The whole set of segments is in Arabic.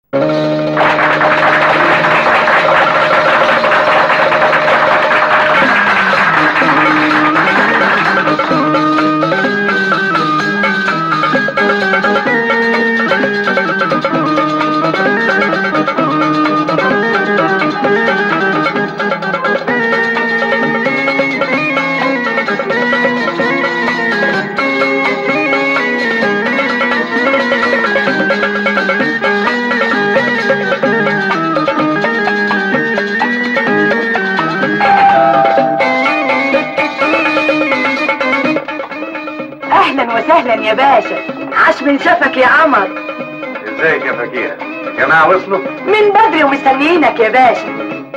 وسهلا يا باشا، عاش من شافك يا قمر. ازيك يا فكيهة؟ الجماعة وصلوا؟ من بدري ومستنيينك يا باشا.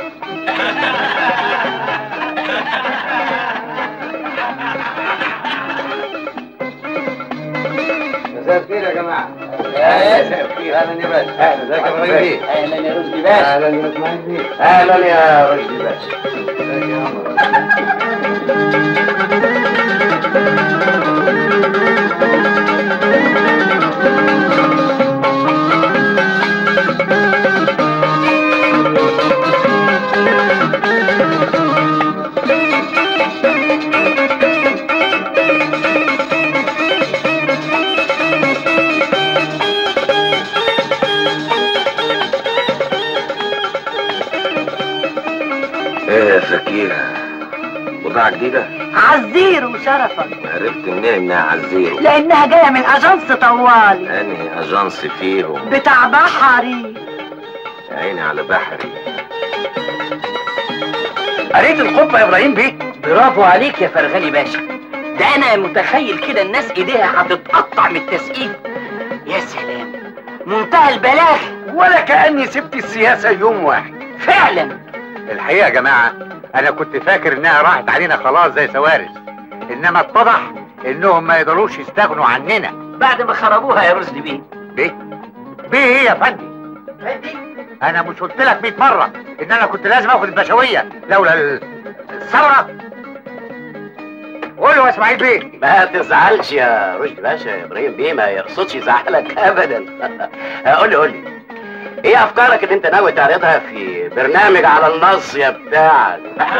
مساء الخير يا جماعة. مساء الخير. اهلا يا باشا. اهلا. ازيك يا ابراهيم بيه؟ اهلا يا رشدي باشا. اهلا يا اسماعيل بيه. اهلا يا رشدي باشا. ازيك يا قمر؟ ايه يا فكيهة؟ بضاعة جديدة؟ عالزيرو شرفا. عرفت منين انها عالزيرو؟ لانها جايه من اجنس طوالي. انهي اجنس فيهم؟ بتاع بحري. يا عيني على بحري. قريت الخطبة يا ابراهيم بيه؟ برافو عليك يا فرغلي باشا. ده انا متخيل كده الناس ايديها هتتقطع من التسقيف. يا سلام، منتهى البلاغ. ولا كأني سبت السياسة يوم واحد. فعلا. الحقيقة يا جماعة أنا كنت فاكر إنها راحت علينا خلاص زي سوارس، إنما اتضح إنهم ما يقدروش يستغنوا عننا بعد ما خربوها يا رشدي بيه. بيه؟ بيه إيه يا فندي؟ أنا مش قلت لك 100 مرة إن أنا كنت لازم آخد البشوية لولا الثورة؟ قول له يا إسماعيل بيه. ما تزعلش يا رشدي باشا، يا ابراهيم بيه ما يقصدش يزعلك ابدا. قول لي ايه افكارك اللي انت ناوي تعرضها في برنامج على النص بتاعك؟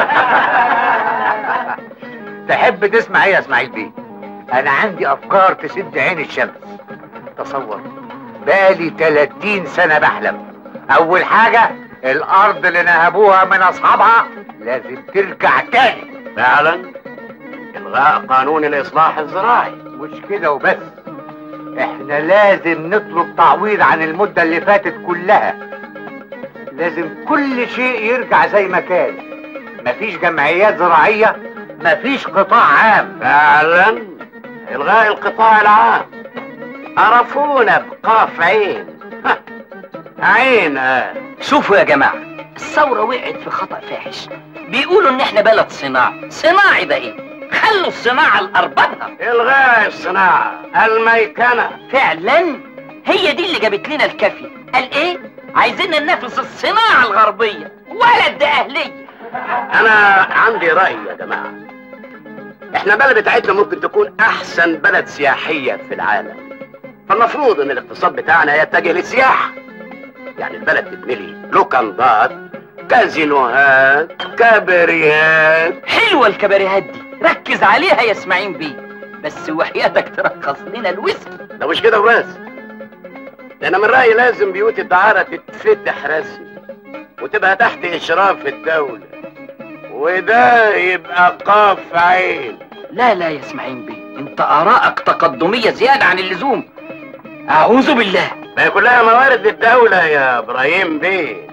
تحب تسمع ايه يا اسماعيل بيه؟ انا عندي افكار تسد عين الشمس. تصور بقالي 30 سنة بحلم. اول حاجة الارض اللي نهبوها من اصحابها لازم ترجع تاني. فعلا الغاء قانون الاصلاح الزراعي. مش كده وبس، احنا لازم نطلب تعويض عن المدة اللي فاتت كلها. لازم كل شيء يرجع زي ما كان. مفيش جمعيات زراعية، مفيش قطاع عام. فعلا الغاء القطاع العام. عرفونا بقاف عين. عين. شوفوا يا جماعة، الثورة وقعت في خطأ فاحش. بيقولوا ان احنا بلد صناعي. صناعي ده ايه؟ خلوا الصناعة لأربابها. الغاء الصناعة، الميكنة. فعلا هي دي اللي جابت لنا الكافية. قال ايه؟ عايزين ننافس الصناعة الغربية. ولد ده أهلية. أنا عندي رأي يا جماعة. احنا البلد بتاعتنا ممكن تكون أحسن بلد سياحية في العالم. فالمفروض إن الاقتصاد بتاعنا يتجه للسياحة. يعني البلد تتملي لوكندات، كازينوهات، كاباريهات. حلوة الكباريهات دي، ركز عليها يا اسماعيل بيه. بس وحياتك ترخص لنا الويسكي. ده مش كده وبس، ده انا من رأيي لازم بيوت الدعارة تتفتح رسمي وتبقى تحت اشراف الدولة، وده يبقى قاف عين. لا لا يا اسماعيل بيه، انت آرائك تقدمية زيادة عن اللزوم. أعوذ بالله. ما هي كلها موارد للدولة يا ابراهيم بيه.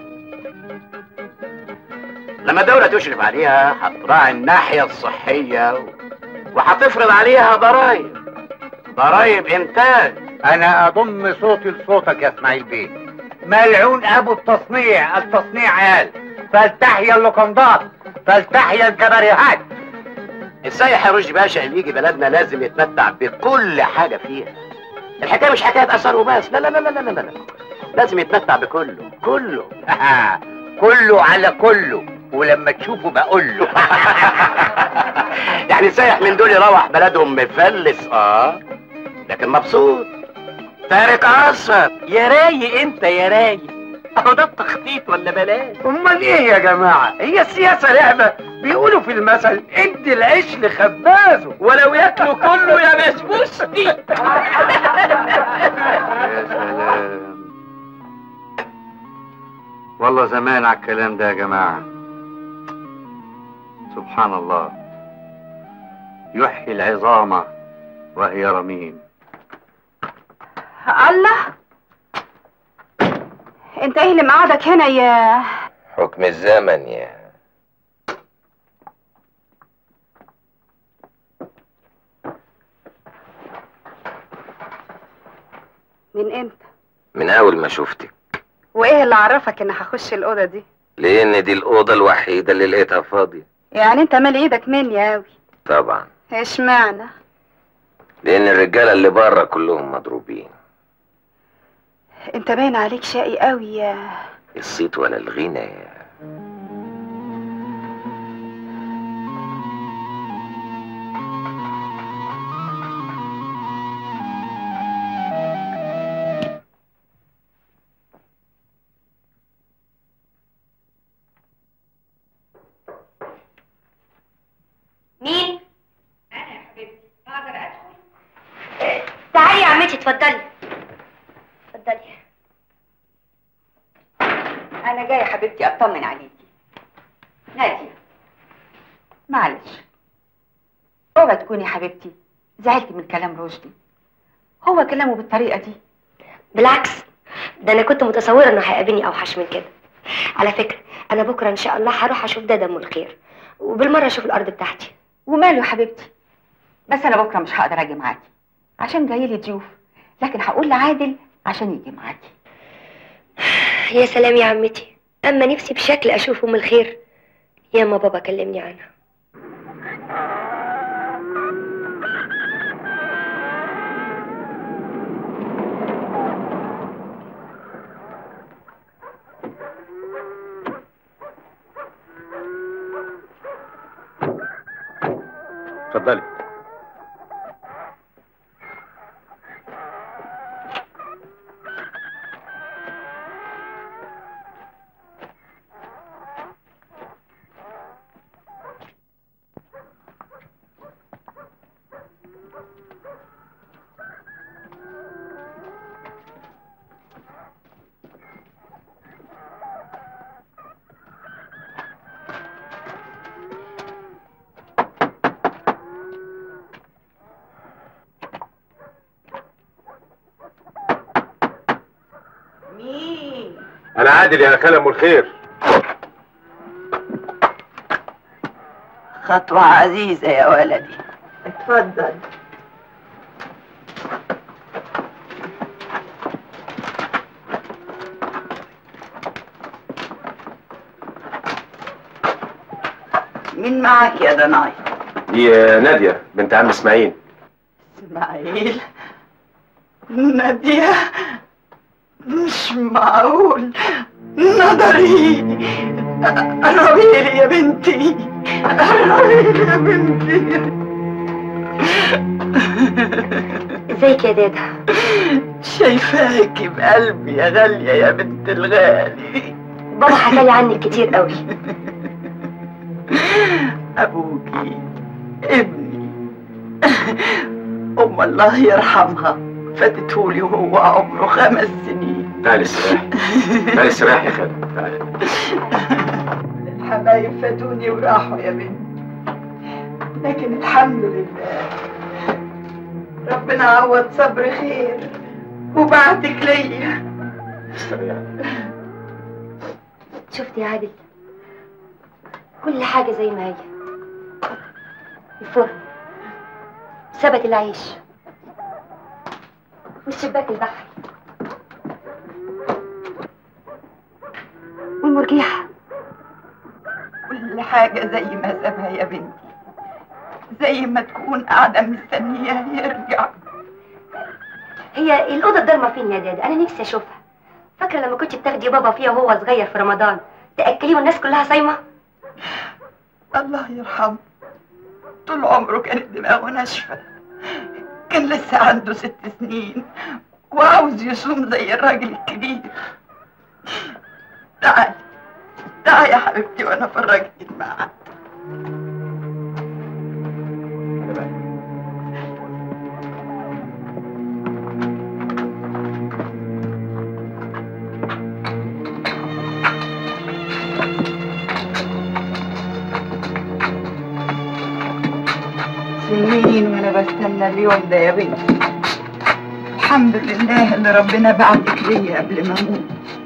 لما الدولة تشرف عليها هتراعي الناحية الصحية وهتفرض عليها ضرايب انتاج. انا اضم صوتي لصوتك يا اسماعيل بيه. ملعون ابو التصنيع قال فلتحيا اللوكندات، فلتحيا الكباريهات. السايح يا رشدي باشا اللي يجي بلدنا لازم يتمتع بكل حاجة فيها. الحكاية مش حكاية اثر وبس، لا لا لا لا لا لا، لازم يتمتع بكله كله. كله على كله، ولما تشوفه بقول له. يعني سايح من دول يروح بلدهم مفلس لكن مبسوط. تارك اثر. يا رايق انت يا رايق، اهو ده التخطيط ولا بلاش؟ امال ايه يا جماعه؟ هي السياسه لعبه؟ بيقولوا في المثل ادي العيش لخبازه ولو ياكلوا كله يا بسبوستي. يا سلام، والله زمان على الكلام ده يا جماعه. سبحان الله، يحيي العظام وهي رميم. الله، انت ايه اللي مقعدك هنا يا حكم الزمن يا من امتى؟ من اول ما شفتك. وايه اللي عرفك ان هخش الاوضه دي؟ لان دي الاوضه الوحيده اللي لقيتها فاضيه. يعني انت مال ايدك مني اوي؟ طبعا. اشمعنى؟ لان الرجاله اللي بره كلهم مضروبين. انت باين عليك شقي قوي يا الصيت ولا الغنى يا مين؟ أنا يا حبيبتي، أقدر أدخل؟ تعالي يا عمتي، اتفضلي. اتفضلي. انا جايه حبيبتي اطمن عليكي. ناديه، معلش، اوعي تكوني حبيبتي زعلتي من كلام رشدي. هو كلامه بالطريقه دي؟ بالعكس، ده أنا كنت متصورة إنه هيقابلني أوحش من كده. على فكرة، أنا بكرة إن شاء الله هروح أشوف ده دم الخير، وبالمرة أشوف الأرض بتاعتي. وماله يا حبيبتي، بس انا بكره مش هقدر اجي معاكي عشان جايلي ضيوف، لكن هقول لعادل عشان يجي معاكي. يا سلام يا عمتي، أما نفسي بشكل أشوف أم الخير، يا ما بابا كلمني عنها. اتفضلي. أنا عادل يا خالة أم الخير. خطوة عزيزة يا ولدي، اتفضل. مين معاك يا دناي؟ دي نادية بنت عم إسماعيل. اسماعيل؟ نادية؟ مش معقول، نظري. قربي لي يا بنتي، قربي لي يا بنتي. ازيك يا دادا؟ شايفاكي بقلبي يا غالية يا بنت الغالي. بابا حكالي عنك كتير قوي. أبوكي ابني، أم الله يرحمها فاتتهولي وهو عمره 5 سنين. تعالي استريحي، تعالي استريحي يا خالة، تعالي. الحبايب فاتوني وراحوا يا بنتي، لكن الحمد لله ربنا عوض صبر خير وبعتك ليا. استريحي. شفت يا عادل، كل حاجة زي ما هي. الفرن، سبت العيش، والشباك البحر، والمرجيحة، كل حاجة زي ما سابها يا بنتي، زي ما تكون قاعدة مستنياه يرجع. هي الأوضة الضلمة فين يا دادا؟ أنا نفسي أشوفها. فاكرة لما كنت بتاخدي بابا فيها وهو صغير في رمضان تأكليه والناس كلها صايمة؟ الله يرحمه، طول عمره كانت دماغه ناشفة، كان لسه عنده 6 سنين وعاوز يصوم زي الراجل الكبير. تعالي تعالي يا حبيبتي وانا افرجك الميعاد. سنين وانا بستنى اليوم ده يا بنتي. الحمد لله اللي ربنا بعتك ليا قبل ما اموت.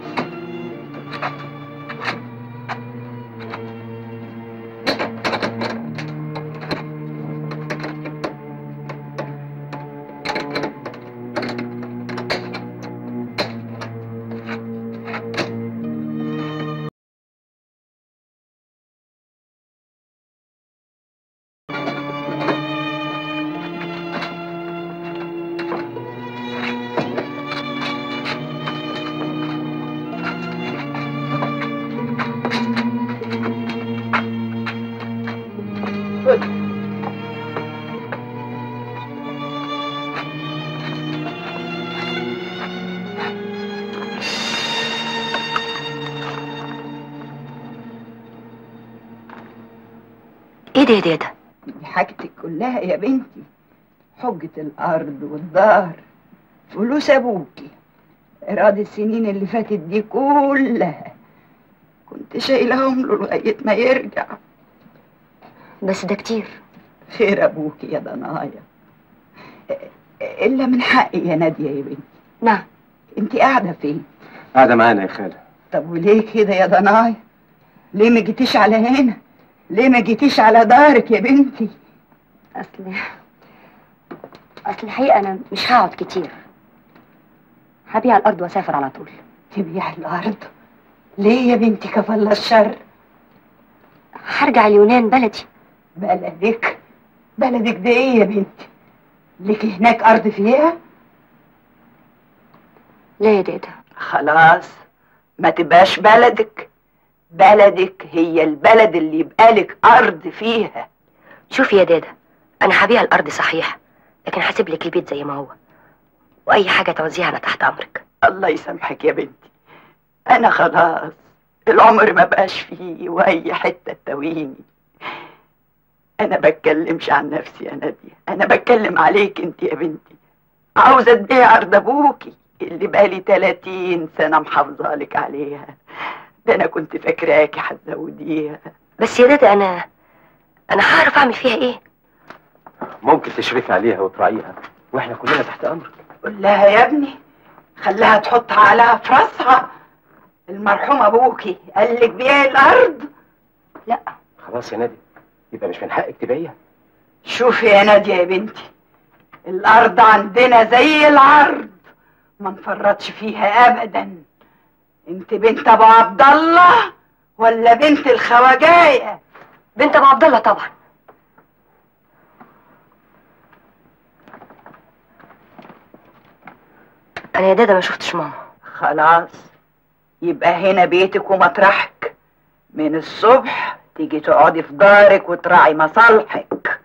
ايه ده يا ده؟ دي حاجتك كلها يا بنتي. حجة الأرض والدار، فلوس أبوكي، إيراد السنين اللي فاتت دي كلها كنت شايلهم له لغاية ما يرجع. بس ده كتير. خير أبوكي يا ضنايا. إلا من حقي يا نادية يا بنتي. نعم. أنت قاعدة فين؟ قاعدة معانا يا خالة. طب وليه كده يا ضنايا؟ ليه ما جيتيش على هنا؟ ليه ما جيتيش على دارك يا بنتي؟ اصل الحقيقة انا مش هقعد كتير. هبيع الارض واسافر على طول. تبيع الارض؟ ليه يا بنتي كفل الشر؟ هرجع اليونان بلدي. بلدك؟ بلدك ده ايه يا بنتي؟ لك هناك ارض فيها؟ لا يا دادا. خلاص ما تبقاش بلدك. بلدك هي البلد اللي يبقى لك ارض فيها. شوفي يا دادا، انا هبيع الارض صحيح، لكن هسيب لك البيت زي ما هو، واي حاجه تعوزيها انا تحت امرك. الله يسامحك يا بنتي، انا خلاص العمر ما بقاش فيه واي حته تاويني. انا بتكلمش عن نفسي يا ناديه، انا بتكلم عليك انت يا بنتي. عاوزه تبيع ارض ابوكي اللي بقالي 30 سنه محافظه لك عليها. ده انا كنت فاكراكي هتزوديها. بس يا دادا انا هعرف اعمل فيها ايه؟ ممكن تشرفي عليها وتراعيها واحنا كلنا تحت امرك. قول لها يا ابني، خليها تحطها عليها في راسها. المرحوم ابوكي قال لك بيعي الارض؟ لا. خلاص يا نادي، يبقى مش من حقك تبيعيها. شوفي يا ناديه يا بنتي، الارض عندنا زي العرض، ما نفرطش فيها ابدا. انت بنت ابو عبد الله ولا بنت الخواجايه؟ بنت ابو عبد الله طبعا. انا يا دادا ما شفتش ماما. خلاص يبقى هنا بيتك ومطرحك. من الصبح تيجي تقعدي في دارك وتراعي مصالحك.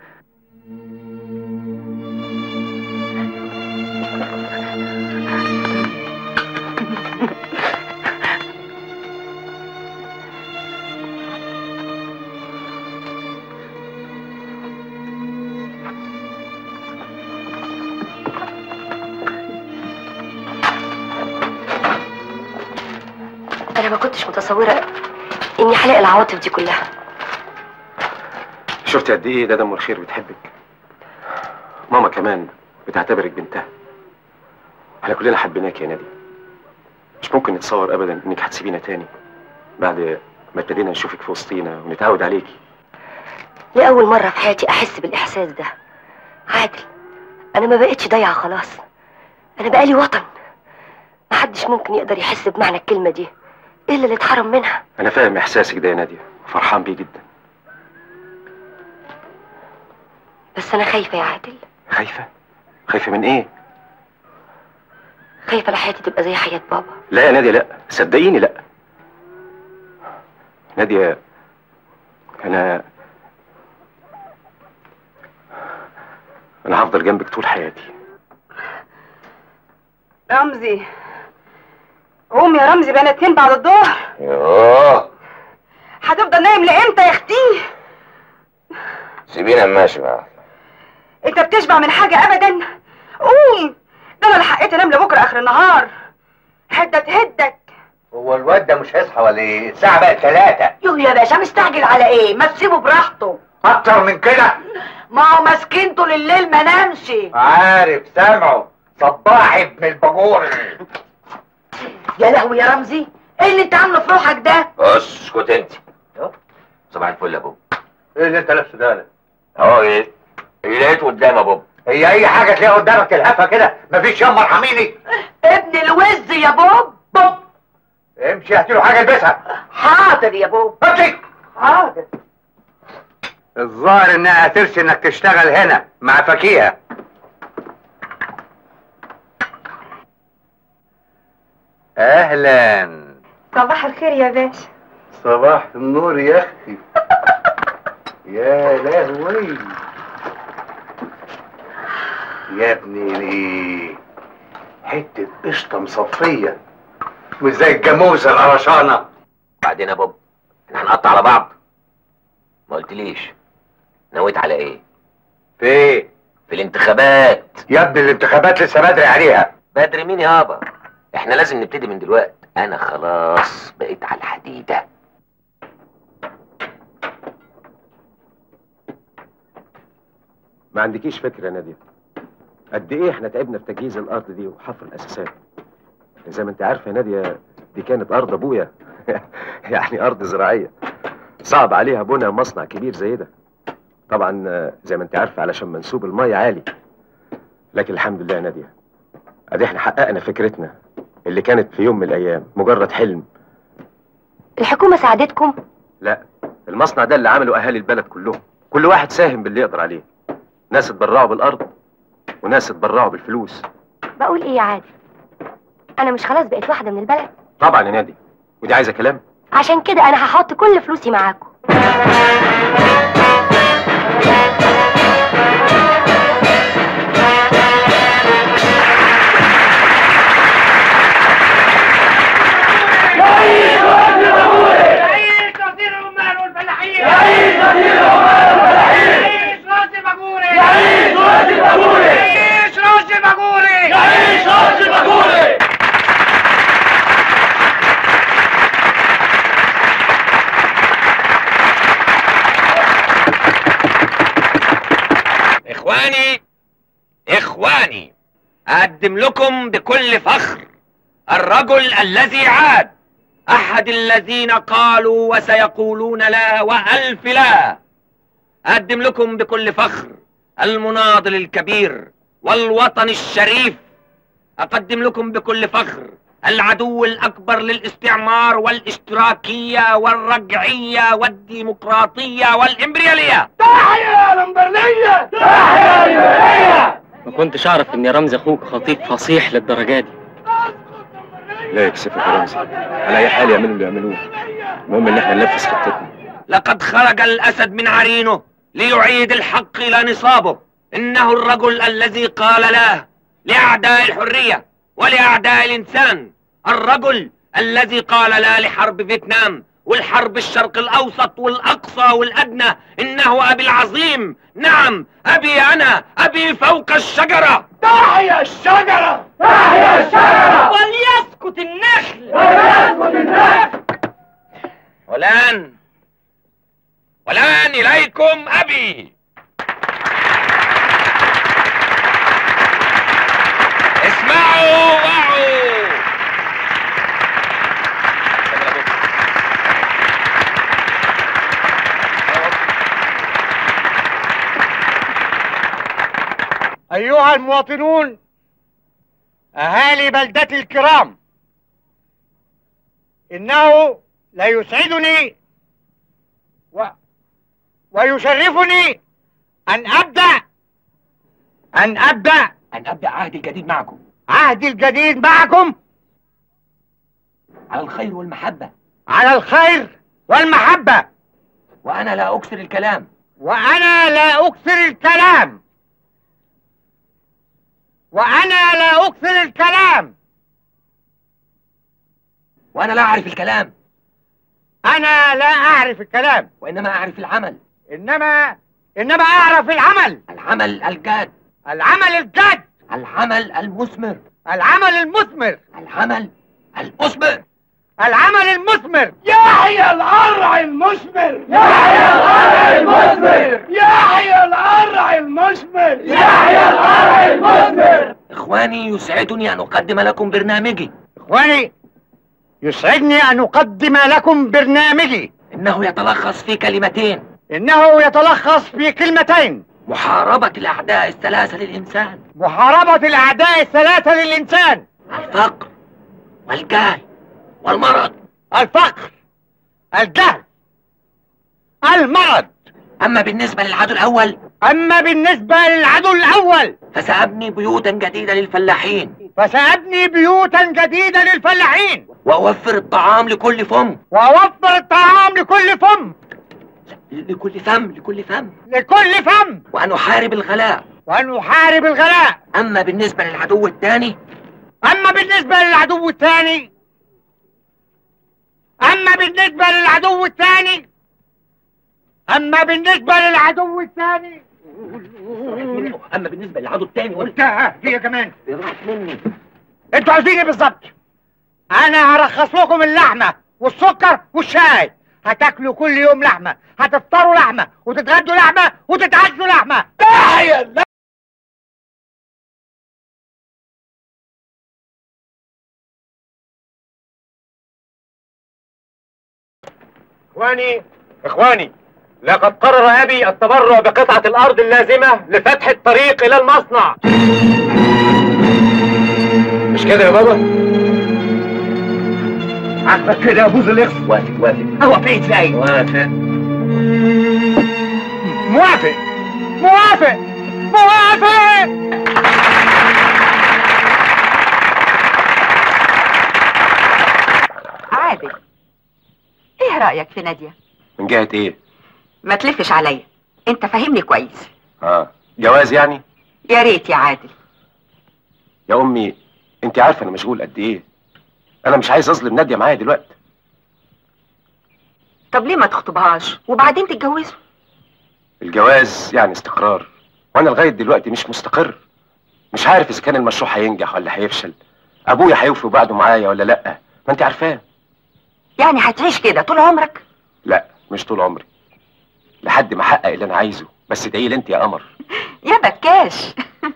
انا ما كنتش متصوره اني هلاقي العواطف دي كلها. شفتي قد ايه دادا ام الخير بتحبك؟ ماما كمان بتعتبرك بنتها. احنا كلنا حبيناك يا نادي. مش ممكن نتصور ابدا انك هتسيبينا تاني بعد ما ابتدينا نشوفك في وسطينا ونتعود عليكي. لأول مرة في حياتي أحس بالإحساس ده. عادل، أنا ما بقتش ضايعة خلاص، أنا بقالي وطن. محدش ممكن يقدر يحس بمعنى الكلمة دي إلا اللي اتحرم منها. أنا فاهم إحساسك ده يا نادية وفرحان بيه جدا. بس أنا خايفة يا عادل. خايفة؟ خايفة من إيه؟ خايفة لحياتي تبقى زي حياة بابا. لا يا نادية، لا، صدقيني لا. نادية، أنا هفضل جنبك طول حياتي. رمزي قوم يا رمزي، بقينا 2 بعد الظهر. يوه هتفضل نايم لامتى يا اختي؟ سيبينا ماشي بقى. انت بتشبع من حاجه ابدا؟ قوم، ده انا لحقت انام لبكره اخر النهار. هدك هو الواد ده مش هيصحى ولا ايه؟ الساعة بقت 3. يوه يا باشا، مستعجل على ايه؟ ما تسيبه براحته. أكتر من كده؟ ما هو ماسكين طول الليل ما نامش. عارف سامعه، صباح ابن البجور. يا لهوي يا رمزي، ايه اللي انت عامله في روحك ده؟ اسكت انت. صباح الفل يا بوب. ايه اللي انت لابسه ده؟ اهو ايه؟ اللي لقيته قدام يا بوب. هي أي حاجة تلاقيها قدامك تلهفها كده؟ مفيش يما ارحميني. ابن الوز يا بوب. امشي هاتي له حاجة البسها. حاضر يا بوب. امشي. حاضر. الظاهر انها هترسي انك تشتغل هنا مع فكيهة. اهلا. صباح الخير يا باشا. صباح النور يا اختي. يا لهوي يا ابني، حتة قشطة مصفية مش زي الجاموسة القرشانة. بعدين يا بوب احنا هنقطع على بعض. ما قلتليش نويت على ايه؟ في ايه؟ في الانتخابات يا ابني الانتخابات لسه بدري عليها. بدري مين يابا؟ احنا لازم نبتدي من دلوقتي. انا خلاص بقيت على الحديدة. ما عندكيش فكره يا ناديه قد ايه احنا تعبنا في تجهيز الارض دي وحفر الاساسات. زي ما انت عارفه يا ناديه، دي كانت ارض ابويا. يعني ارض زراعيه صعب عليها بناء مصنع كبير زي ده. طبعا زي ما انت عارفه علشان منسوب الميه عالي. لكن الحمد لله يا ناديه، ادي احنا حققنا فكرتنا اللي كانت في يوم من الايام مجرد حلم. الحكومة ساعدتكم؟ لا، المصنع ده اللي عمله اهالي البلد كلهم، كل واحد ساهم باللي يقدر عليه. ناس اتبرعوا بالارض وناس اتبرعوا بالفلوس. بقول ايه يا عادل؟ انا مش خلاص بقيت واحدة من البلد؟ طبعا يا نادي، ودي عايزه كلام. عشان كده انا هحط كل فلوسي معاكم. إخواني أقدم لكم بكل فخر الرجل الذي عاد، أحد الذين قالوا وسيقولون لا وألف لا. أقدم لكم بكل فخر المناضل الكبير والوطن الشريف. أقدم لكم بكل فخر العدو الأكبر للاستعمار والاشتراكية والرجعية والديمقراطية والإمبريالية. تحيا يا الإمبريالية! تحيا الإمبريالية! ما كنتش اعرف ان رمزي اخوك خطيب فصيح للدرجه دي. لا يكسفك يا رمزي، على اي حال يعملوا اللي يعملوه، المهم ان احنا ننفذ خطتنا. لقد خرج الأسد من عرينه ليعيد الحق إلى نصابه. إنه الرجل الذي قال لا لأعداء الحرية ولأعداء الإنسان، الرجل الذي قال لا لحرب فيتنام والحرب الشرق الأوسط والأقصى والأدنى. إنه أبي العظيم، نعم أبي أنا، أبي فوق الشجرة. تحيا الشجرة! تحيا الشجرة! وليسكت النخل! وليسكت النخل! والآن إليكم أبي. اسمعوا وعوا. أيها المواطنون، أهالي بلدتي الكرام، إنه لا يسعدني ويشرفني أن أبدأ عهدي الجديد معكم. عهدي الجديد معكم على الخير والمحبة. على الخير والمحبة. وأنا لا أكثر الكلام. وأنا لا أكثر الكلام. وأنا لا أكثر الكلام. وأنا لا أعرف الكلام. أنا لا أعرف الكلام، وإنما أعرف العمل. إنما أعرف العمل. العمل الجاد. العمل الجاد. العمل المثمر. العمل المثمر. العمل المثمر. العمل المثمر. يحيى القرع المثمر. يحيى القرع المثمر. يحيى القرع المثمر. يحيى القرع المثمر. إخواني، يسعدني أن أقدم لكم برنامجي. إخواني، يسعدني أن أقدم لكم برنامجي. إنه يتلخص في كلمتين. إنه يتلخص في كلمتين: محاربة الأعداء الثلاثة للإنسان. محاربة الأعداء الثلاثة للإنسان: الفقر والجهل والمرض. الفقر، الجهل، المرض. أما بالنسبة للعدو الأول فسأبني بيوتا جديدة للفلاحين. وأوفر الطعام لكل فم. لكل فم. وأن أحارب الغلاء. أما بالنسبة للعدو الثاني قلتها هي كمان. راحت مني. انتوا عايزين ايه بالظبط؟ انا هرخص لكم اللحمه والسكر والشاي. هتاكلوا كل يوم لحمه، هتفطروا لحمه، وتتغدوا لحمه، وتتعشوا لحمه. إخواني، لقد قرر أبي التبرع بقطعة الأرض اللازمة لفتح الطريق إلى المصنع. مش كده يا بابا؟ عاجبك كده يا ابو زليخ؟ وافق. هو في ازاي؟ وافق. موافق. عادل، ايه رأيك في نادية؟ من جهة إيه؟ ما تلفش عليا، انت فاهمني كويس. جواز يعني؟ يا ريت يا عادل. يا أمي، أنت عارفة أنا مشغول قد إيه. أنا مش عايز أظلم نادية معايا دلوقتي. طب ليه ما تخطبهاش وبعدين تتجوزوا؟ الجواز يعني استقرار، وأنا لغاية دلوقتي مش مستقر. مش عارف إذا كان المشروع هينجح ولا هيفشل. أبويا هيوفي بعده معايا ولا لأ، ما أنت عارفاه. يعني هتعيش كده طول عمرك؟ لا، مش طول عمري، لحد ما احقق اللي انا عايزه. بس ادعي لي انت يا قمر. يا بكاش.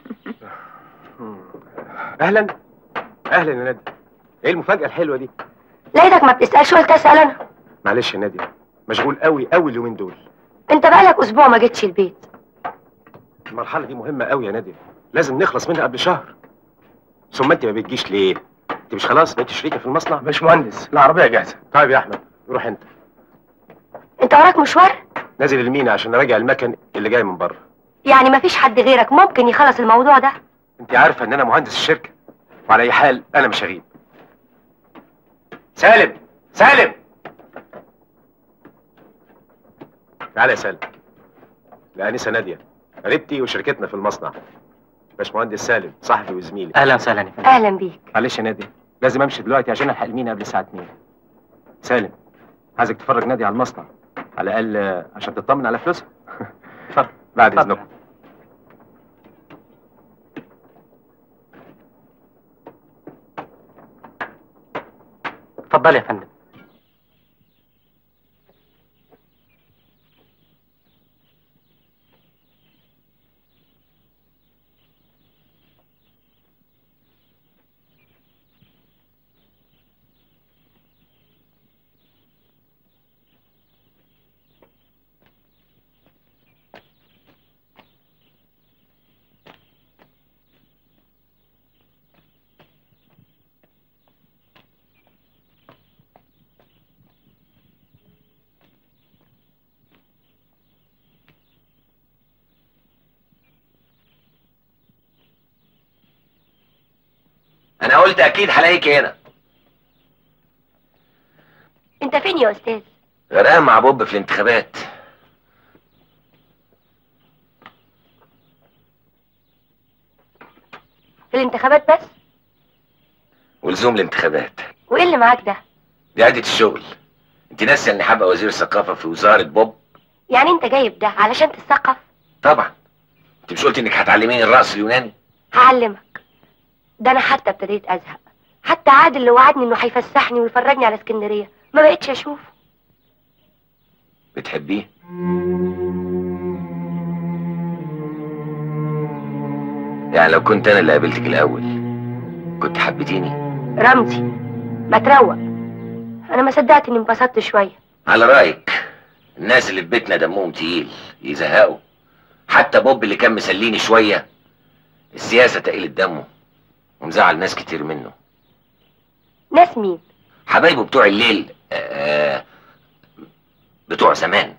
اهلا يا نادي. ايه المفاجأة الحلوة دي؟ لقيتك ما بتسألش، قلت اسأل انا. معلش يا نادي، مشغول قوي اليومين دول. انت بقالك اسبوع ما جيتش البيت. المرحلة دي مهمة قوي يا نادي، لازم نخلص منها قبل شهر. ثم انت ما بتجيش ليه؟ انت مش خلاص بقيت شريكة في المصنع؟ مش مهندس، العربية جاهزة. طيب يا احمد، روح انت. انت وراك مشوار؟ نازل المينا عشان اراجع المكن اللي جاي من بره. يعني مفيش حد غيرك ممكن يخلص الموضوع ده؟ انت عارفة ان انا مهندس الشركة، وعلى اي حال انا مش هغيب. سالم تعالى يا سالم. الانسة نادية قريبتي وشركتنا في المصنع. باشمهندس سالم صاحبي وزميلي. اهلا وسهلا يا فندم. اهلا بيك. معلش يا نادية، لازم امشي دلوقتي عشان الحق المينا قبل الساعة 2. سالم، عايزك تفرج نادية على المصنع على الاقل عشان تطمن على فلوسها. اتفضل. بعد اذنكم. اتفضل يا فندم. انا قلت اكيد هلاقيك هنا. انت فين يا استاذ؟ غرقان مع بوب في الانتخابات. في الانتخابات بس؟ ولزوم الانتخابات. وايه اللي معاك ده؟ دي عادة الشغل. انت ناسيه اني هبقى وزير الثقافه في وزاره بوب؟ يعني انت جايب ده علشان تثقف؟ طبعا. انت مش قلت انك هتعلميني الرقص اليوناني؟ هعلمك. ده انا حتى ابتديت ازهق. حتى عادل اللي وعدني انه هيفسحني ويفرجني على اسكندريه ما بقتش اشوفه. بتحبيه؟ يعني لو كنت انا اللي قابلتك الاول كنت حبيتيني؟ رمزي ما تروق. انا ما صدقت اني انبسطت شويه. على رايك الناس اللي في بيتنا دمهم تقيل يزهقوا. حتى بوب اللي كان مسليني شويه السياسه تقيلت دمه ومزعل ناس كتير منه. ناس مين؟ حبايبه بتوع الليل. بتوع زمان.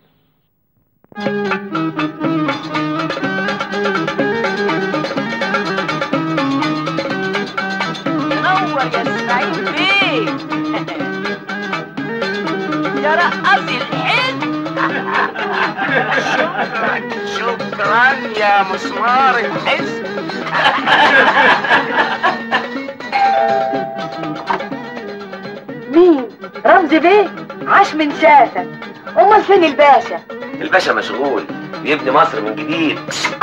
نور يا اسماعيل بيه يا رقصي الحلم. شكرا يا مسمار الحزب. مين؟ رمزي بيه؟ عاش من شافك. امال فين الباشا؟ الباشا مشغول بيبني مصر من جديد.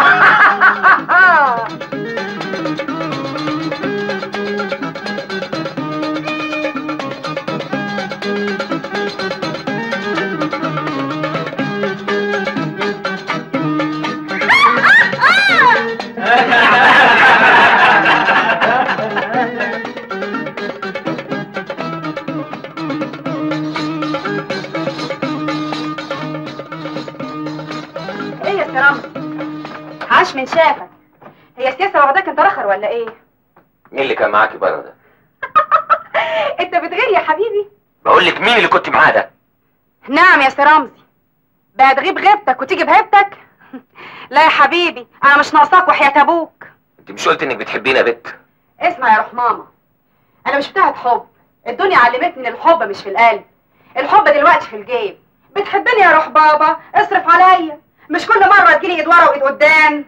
ايه يا سي رمزي؟ عاش من شافك. هي سياسه واخداك انت رخر ولا ايه؟ مين اللي كان معاكي بره ده؟ انت بتغير يا حبيبي؟ بقول لك مين اللي كنت معاه ده؟ نعم يا سي رمزي. بقى تغيب غيبتك وتيجي بهيبتك؟ لا يا حبيبي انا مش ناقصاك وحياة ابوك. انت مش قلت انك بتحبيني يا بت؟ اسمع يا روح ماما، انا مش بتاعت حب. الدنيا علمتني ان الحب مش في القلب، الحب دلوقتي في الجيب. بتحبني يا روح بابا اصرف عليا، مش كل مره تجيلي ايد ورا وايد قدام.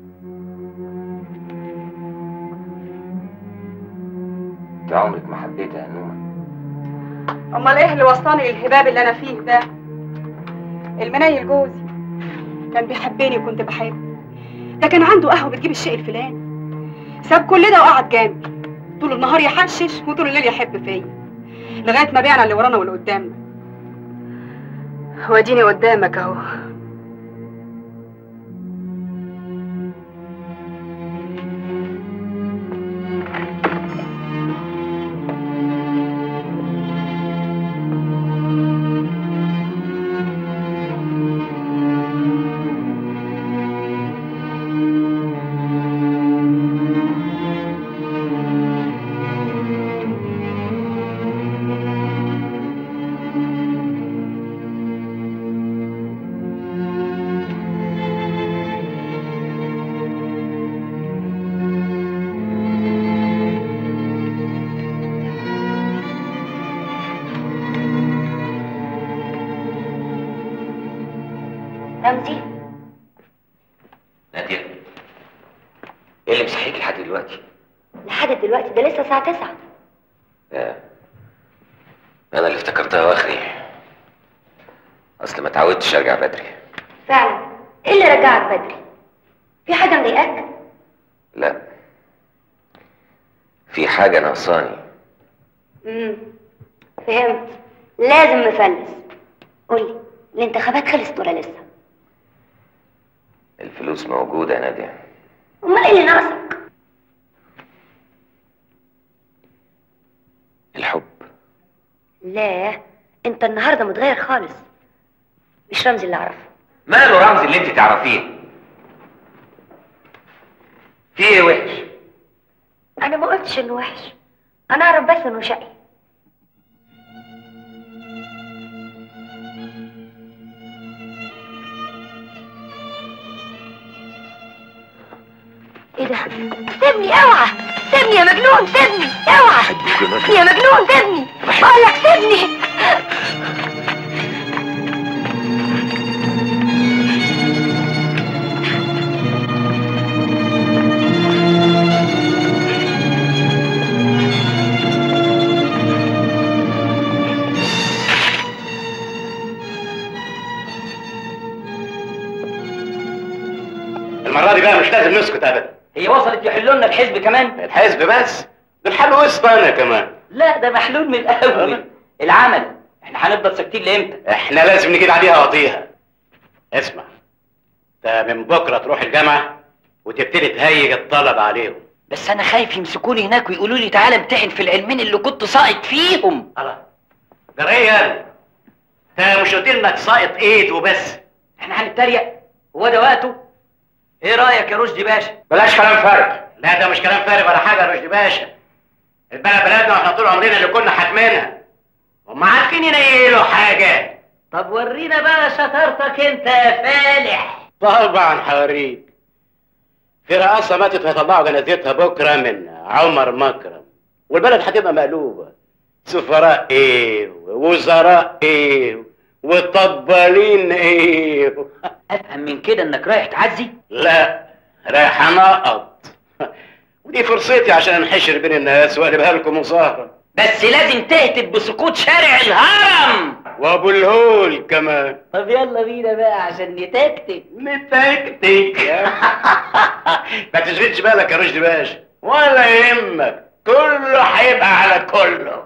انت عمرك ما حبيتها يا نومه. امال ايه اللي وصلني للهباب اللي انا فيه ده؟ المنيل جوزي كان بيحبني وكنت بحبه. ده كان عنده قهوه بتجيب الشيء الفلاني. ساب كل ده وقعد جنبي طول النهار يحشش وطول الليل يحب فيا لغايه ما بعنا اللي ورانا واللي قدامنا. واديني قدامك اهو. رمزي ناديه ايه اللي مصحيك لحد دلوقتي؟ لحد دلوقتي ده لسه الساعه 9. انا اللي افتكرتها واخري. اصل ما اتعودتش ارجع بدري. فعلا ايه اللي رجعك بدري؟ في حاجه مضايقاك؟ لا في حاجه ناقصاني. فهمت. لازم نفلس. قولي الانتخابات خلصت ولا لسه؟ الفلوس موجوده يا ناديه. امال ايه اللي ناقصك؟ الحب. لا انت النهارده متغير خالص. مش رمزي اللي اعرفه. ماله رمزي اللي انت تعرفيه؟ في ايه وحش؟ انا ما قلتش انه وحش، انا اعرف بس انه شقي. ايه ده؟ سيبني اوعى، سيبني يا مجنون، سيبني اوعى يا مجنون، سيبني بقول لك سيبني. المره دي بقى مش لازم نسكت ابدا. هي وصلت يحلوا لنا الحزب كمان؟ الحزب بس؟ ده الحل وسط انا كمان. لا ده محلول من الاول. العمل احنا هنفضل ساكتين لامتى؟ احنا لازم نجيب عليها وطيها. اسمع، انت من بكره تروح الجامعه وتبتدي تهيج الطلب عليهم. بس انا خايف يمسكوني هناك ويقولوا لي تعالى امتحن في العلمين اللي كنت ساقط فيهم. الله، ده ريال، انت مش قلت انك ساقط ايد وبس؟ احنا هنتريق؟ هو ده وقته؟ ايه رايك يا رشدي باشا؟ بلاش كلام فارغ. لا ده مش كلام فارغ ولا حاجه يا رشدي باشا. البلد بلدنا واحنا طول عمرنا اللي كنا حاكمينها. هم عارفين ينيلوا حاجه. طب ورينا بقى شطارتك انت يا فالح. طبعا هوريك. في رقاصه ماتت وهيطلعوا جنازتها بكره من عمر مكرم، والبلد هتبقى مقلوبه. سفراء ايه ووزراء ايه وطبالين ايه. افهم من كده انك رايح تعزي؟ لا، رايح انقط. ودي فرصتي عشان انحشر بين الناس واقلبها لكم مظاهره. بس لازم تهتف بسقوط شارع الهرم وابو الهول كمان. طب يلا بينا بقى عشان نتكتك. ما تشغلش بالك يا رشدي باشا، ولا يهمك، كله هيبقى على كله.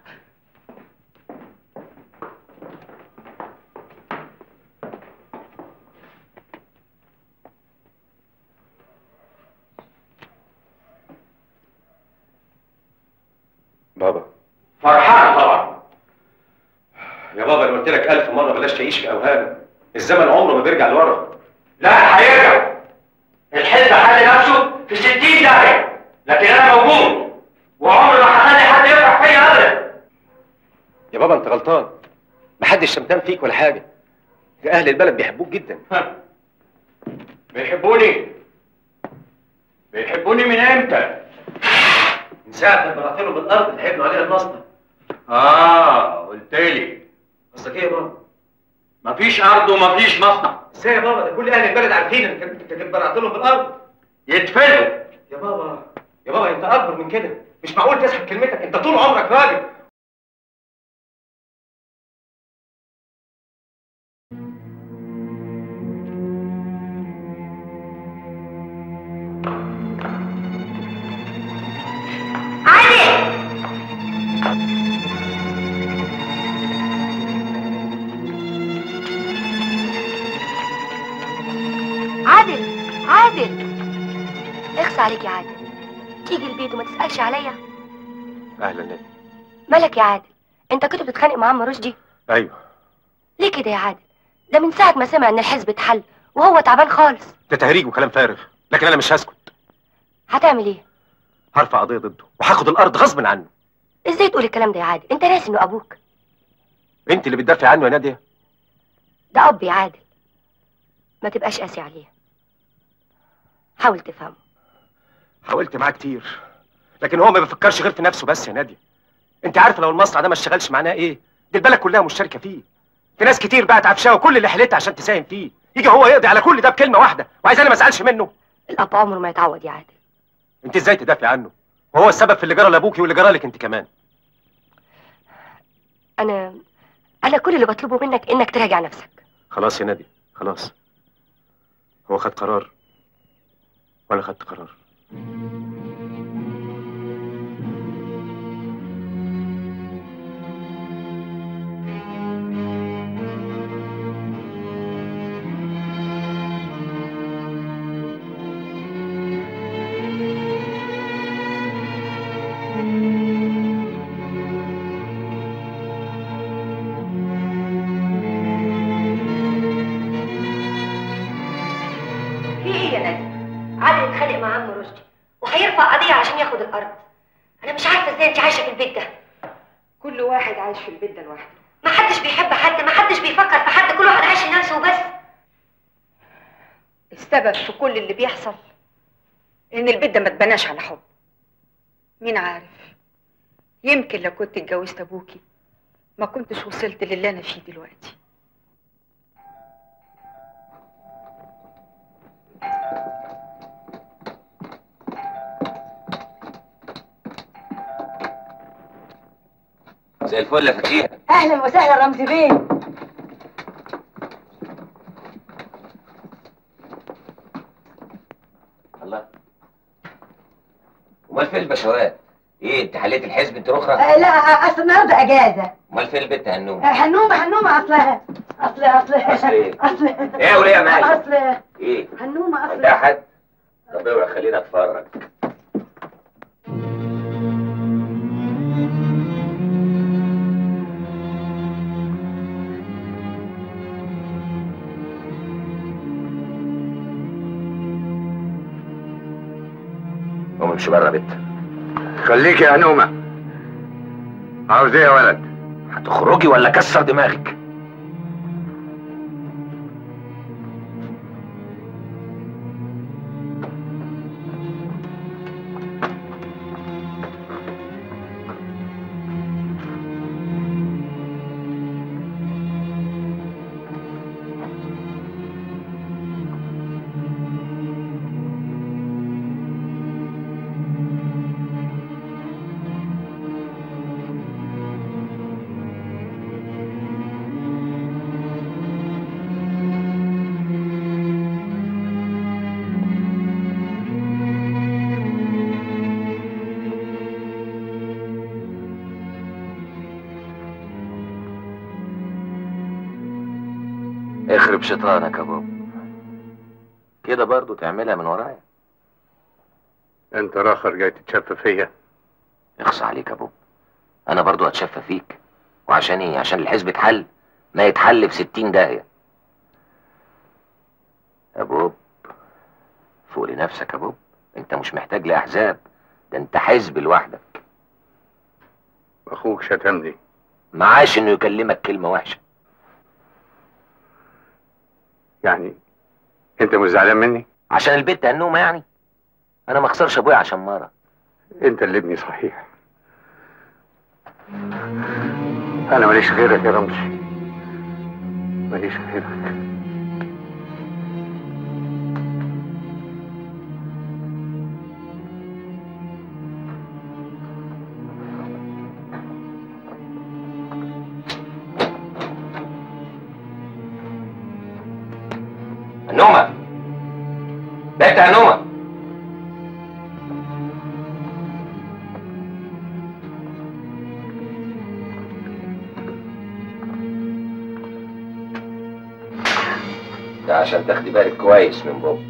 بابا فرحان طبعا. يا بابا انا قلت لك 1000 مره بلاش تعيش في اوهام. الزمن عمره ما بيرجع لورا. لا هيرجع. الحزب حل نفسه في 60 داهيه، لكن انا موجود وعمري ما هخلي حد يفرح فيا ابدا. يا بابا انت غلطان، محدش شمتان فيك ولا حاجه. ده اهل البلد بيحبوك جدا. بيحبوني من امتى؟ من ساعه ما بعتلهم بالارض اللي هيبنوا عليها المصنع. قلت لي. قصدك ايه يا بابا؟ مفيش ارض ومفيش مصنع. ازاي يا بابا؟ ده كل اهل البلد عارفين انك انت بعت لهم بالارض. يدفنوا. يا بابا انت اكبر من كده، مش معقول تسحب كلمتك، انت طول عمرك راجل. عادل اخص عليك يا عادل، تيجي البيت وما تسألش عليا. اهلا نادي. مالك يا عادل؟ انت كنت بتتخانق مع عم رشدي؟ ايوه. ليه كده يا عادل؟ ده من ساعة ما سمع ان الحزب اتحل وهو تعبان خالص. ده تهريج وكلام فارغ، لكن انا مش هسكت. هتعمل ايه؟ هرفع قضية ضده وهاخد الارض غصب عنه. ازاي تقول الكلام ده يا عادل؟ انت ناسي انه ابوك. انت اللي بتدافع عنه يا نادية. ده اب يا عادل، ما تبقاش قاسي عليه، حاول تفهمه. حاولت معاه كتير، لكن هو ما بيفكرش غير في نفسه بس يا نادية. انت عارفه لو المصنع ده ما اشتغلش معناه ايه؟ دي البلد كلها مشتركه فيه. في ناس كتير بقت عفشاه وكل اللي حلتها عشان تساهم فيه، يجي هو يقضي على كل ده بكلمه واحده، وعايز انا ما ازعلش منه. الاب عمره ما يتعود يا عادل. انت ازاي تدافع عنه وهو السبب في اللي جرى لابوكي واللي جرى لك انت كمان؟ انا كل اللي بطلبه منك انك تراجع نفسك. خلاص يا نادية، خلاص. هو خد قرار وانا خدت قرار. عادل اتخانق مع عم رشدي وهيرفع قضيه عشان ياخد الارض. انا مش عارفه ازاي انت عايشه في البيت ده. كل واحد عايش في البيت ده لوحده. ما حدش بيحب حد، ما حدش بيفكر في حد، كل واحد عايش لنفسه وبس. السبب في كل اللي بيحصل ان البيت ده ما اتبناش على حب. مين عارف، يمكن لو كنت اتجوزت ابوكي ما كنتش وصلت للي انا فيه دلوقتي. زي الفل يا فتيحة. اهلا وسهلا رمزي بيه. فين البشوات؟ ايه انت حليت الحزب انت الاخرى؟ لا اصل النهارده اجازه. امال فين البت هنوم؟ هنومه اصل ايه؟ ايه يا وليه يا معلم؟ اصل ايه؟ هنومه اصل ده حد؟ طب اوعى خلينا اتفرج. قوم امشي بره يا بت. خليك يا هنومه. عاوز ايه يا ولد؟ هتخرجي ولا كسر دماغك؟ اخرب شيطانك يا بابا. كده برضو تعملها من ورايا؟ انت راخر جاي تتشفى فيا؟ اخص عليك يا بابا، انا برضو هتشفى فيك. وعشان ايه؟ عشان الحزب اتحل؟ ما يتحل ب60 داهية يا بوب. فوق لنفسك يا بوب، انت مش محتاج لاحزاب، ده انت حزب لوحدك. اخوك شتمني. معاش انه يكلمك كلمة وحشة. يعني انت مش زعلان مني؟ عشان البت هنومة يعني؟ انا ما اخسرش ابويا عشان مرة. انت اللي ابني صحيح. انا ماليش غيرك يا رمزي، ماليش غيرك. هنومة، بنت هنومة. ده عشان تاخدي بالك كويس من بابا.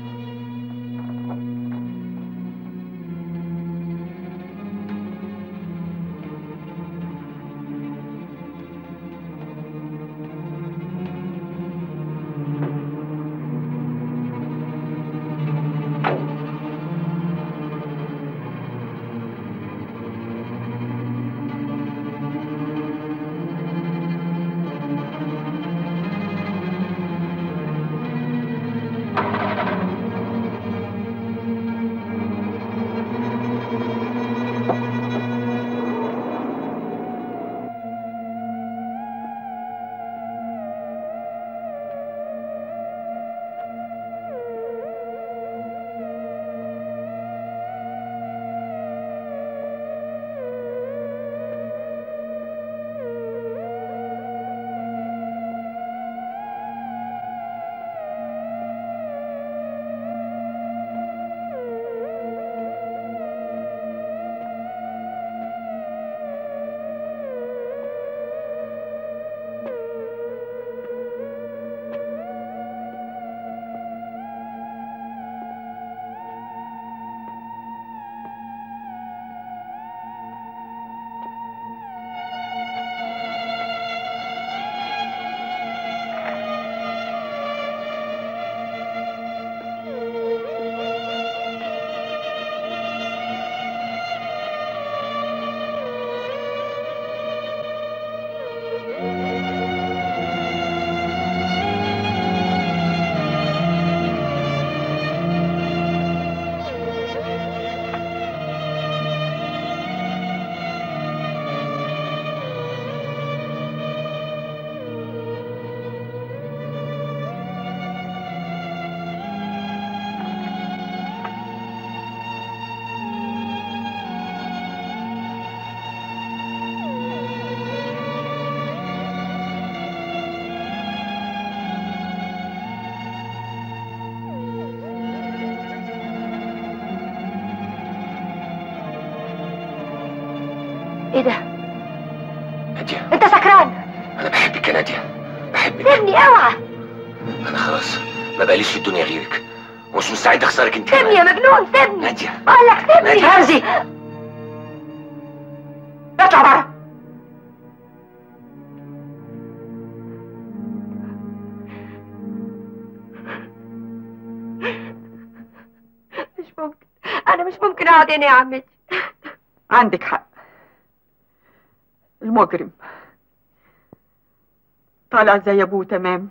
ايه ده؟ نادية، انت سكران. انا بحبك يا نادية، بحبك. سيبني اوعى. انا خلاص ما بقاليش في الدنيا غيرك ومش مستعد اخسرك انت. سيبني يا مجنون، سيبني. نادية بقول لك سيبني. نادية. رمزي اطلع بره. مش ممكن، انا مش ممكن اقعد هنا يا عمتي. عندك حق، المجرم طالع زي ابوه تمام.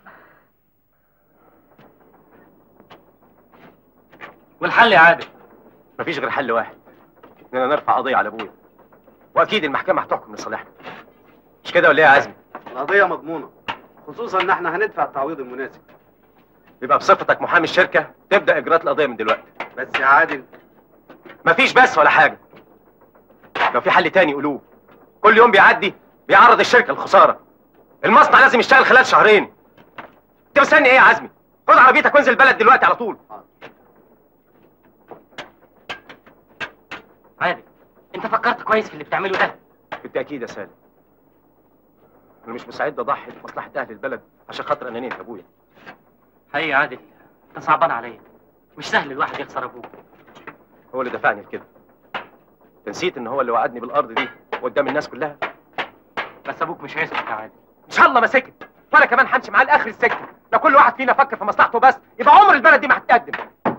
والحل يا عادل؟ مفيش غير حل واحد، اننا نرفع قضيه على ابويا، واكيد المحكمه هتحكم لصالحنا. مش كده ولا ايه يا عزمي؟ القضيه مضمونه، خصوصا ان احنا هندفع التعويض المناسب. يبقى بصفتك محامي الشركه تبدا اجراءات القضيه من دلوقتي. بس يا عادل مفيش بس ولا حاجه، لو في حل تاني قولوه. كل يوم بيعدي بيعرض الشركه للخساره، المصنع لازم يشتغل خلال شهرين. انت مستني ايه يا عزمي؟ خد عربيتك وانزل البلد دلوقتي على طول. عادل، انت فكرت كويس في اللي بتعمله ده؟ بالتاكيد يا سالم، انا مش مستعد اضحي بمصلحه اهل البلد عشان خاطر انانيه ابويا. حقيقي يا عادل انت صعبان عليا، مش سهل الواحد يخسر ابوه. هو اللي دفعني لكده. انت نسيت ان هو اللي وعدني بالارض دي قدام الناس كلها؟ بس ابوك مش هيسكت يا عادل. ان شاء الله ما سكت، وانا كمان همشي معاه لاخر السكه. لو كل واحد فينا فكر في مصلحته بس يبقى عمر البلد دي ما هتتقدم.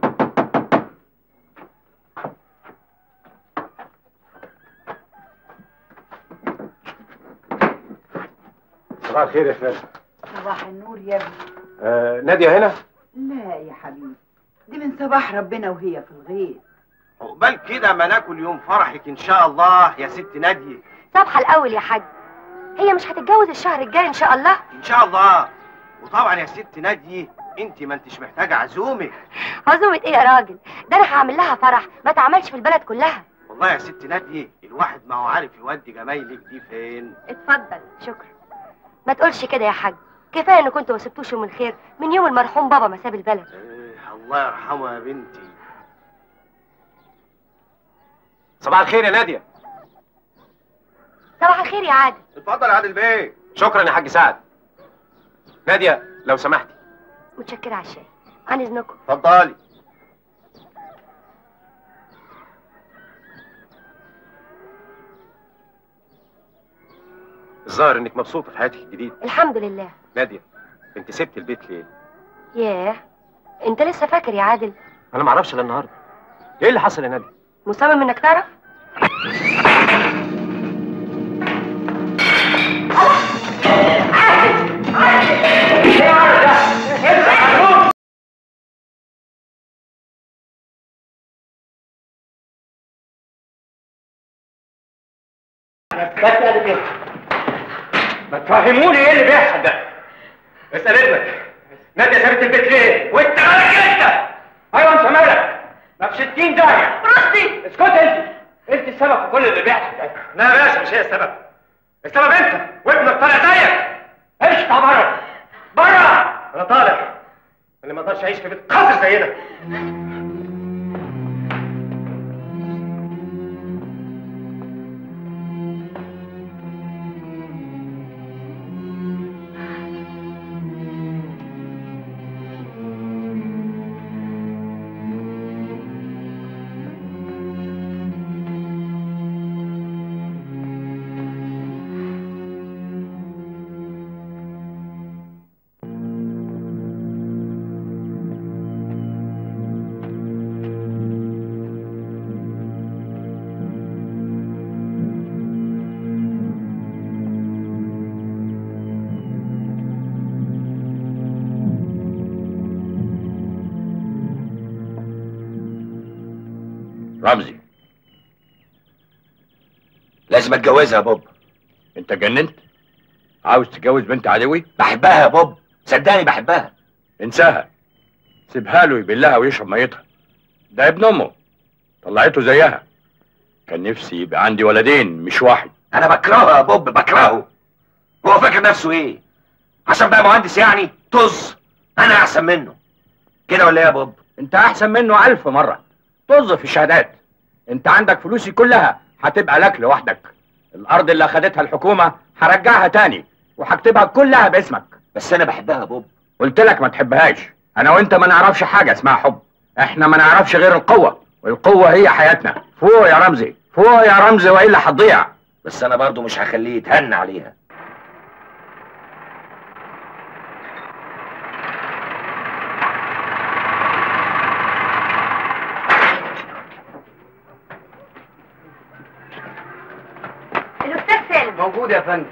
صباح الخير يا خالد. صباح النور يا ابني. نادية هنا؟ لا يا حبيبي، دي من صباح ربنا وهي في الغيط. عقبال كده ما ناكل يوم فرحك ان شاء الله يا ست نادية. صباح الاول يا حاج، هي مش هتتجوز الشهر الجاي ان شاء الله؟ ان شاء الله. وطبعا يا ست نادية انت ما انتش محتاجه عزومه. عزومه ايه يا راجل؟ ده انا هعمل لها فرح ما اتعملش في البلد كلها. والله يا ست نادية الواحد ما هو عارف يودي جمايلك دي فين. اتفضل. شكرا. ما تقولش كده يا حاج، كفايه ان كنتوا ما سبتوش من خير من يوم المرحوم بابا ما ساب البلد. الله يرحمه يا بنتي. صباح الخير يا نادية. صباح الخير يا عادل. اتفضل يا عادل بيه. شكرا يا حاج سعد. نادية لو سمحتي. متشكره على الشاي، عن اذنكم. اتفضلي. الظاهر انك مبسوطه في حياتك الجديده. الحمد لله. نادية انت سبت البيت ليه؟ ياه، انت لسه فاكر يا عادل؟ انا ما اعرفش الا النهارده. ايه اللي حصل يا نادية؟ مصمم انك تعرف؟ ما تفهموني ايه اللي بيحصل ده؟ اسال ابنك نادية سابت البيت ليه؟ وانت مالك انت؟ ايوه انت مالك؟ ما في 60 داهيه. رشدي اسكت انت السبب في كل اللي بيحصل ده. لا يا باشا مش هي السبب. السبب انت وابنك طالع زيك. امشي اطلع بره بره. انا طالع، اللي ما اقدرش اعيش في بيت قصر زي ده. رمزي لازم اتجوزها يا بوب. انت جننت؟ عاوز تتجوز بنت عدوي؟ بحبها يا بوب، صدقني بحبها. انساها، سيبها له يبلها ويشرب ميتها. ده ابن امه، طلعته زيها. كان نفسي يبقى عندي ولدين مش واحد. انا بكرهه يا بوب، بكرهه. هو فاكر نفسه ايه؟ عشان بقى مهندس يعني؟ طز. انا احسن منه كده ولا ايه يا بوب؟ انت احسن منه 1000 مرة. طز في الشهادات. انت عندك فلوسي كلها هتبقى لك لوحدك. الارض اللي اخدتها الحكومه هرجعها تاني وهكتبها كلها باسمك. بس انا بحبها يا بوب. قلت لك ما تحبهاش. انا وانت ما نعرفش حاجه اسمها حب، احنا ما نعرفش غير القوه، والقوه هي حياتنا. فوق يا رمزي، فوق يا رمزي، والا هتضيع. بس انا برضو مش هخليه يتهنى عليها. الاستاذ سالم موجود يا فندم.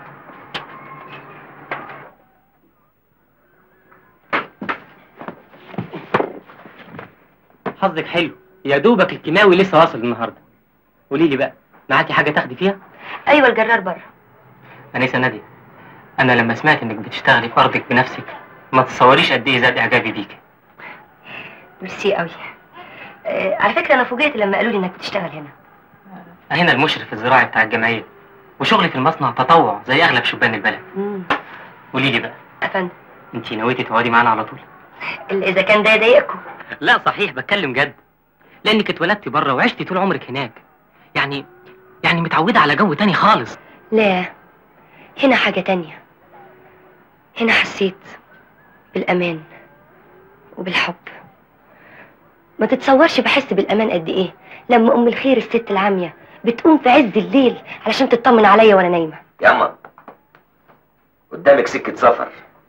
حظك حلو، يا دوبك الكيماوي لسه واصل النهارده. قولي لي بقى، معاكي حاجه تاخدي فيها؟ ايوه الجرار بره. انسه ناديه، انا لما سمعت انك بتشتغلي في ارضك بنفسك ما تتصوريش قد ايه زاد اعجابي بيكي. ميرسي قوي. على فكره انا فوجئت لما قالوا لي انك بتشتغل هنا. هنا المشرف الزراعي بتاع الجمعيه، وشغلي في المصنع تطوع زي اغلب شبان البلد. قولي لي بقى يا فندم، انتي نويتي تقعدي معانا على طول؟ الا اذا كان ده يضايقكم. لا صحيح، بتكلم جد، لانك اتولدتي بره وعشتي طول عمرك هناك، يعني متعوده على جو تاني خالص. لا، هنا حاجه تانية. هنا حسيت بالامان وبالحب. ما تتصورش بحس بالامان قد ايه لما ام الخير الست العاميه بتقوم في عز الليل علشان تطمن عليا وانا نايمه. ياما قدامك سكه سفر،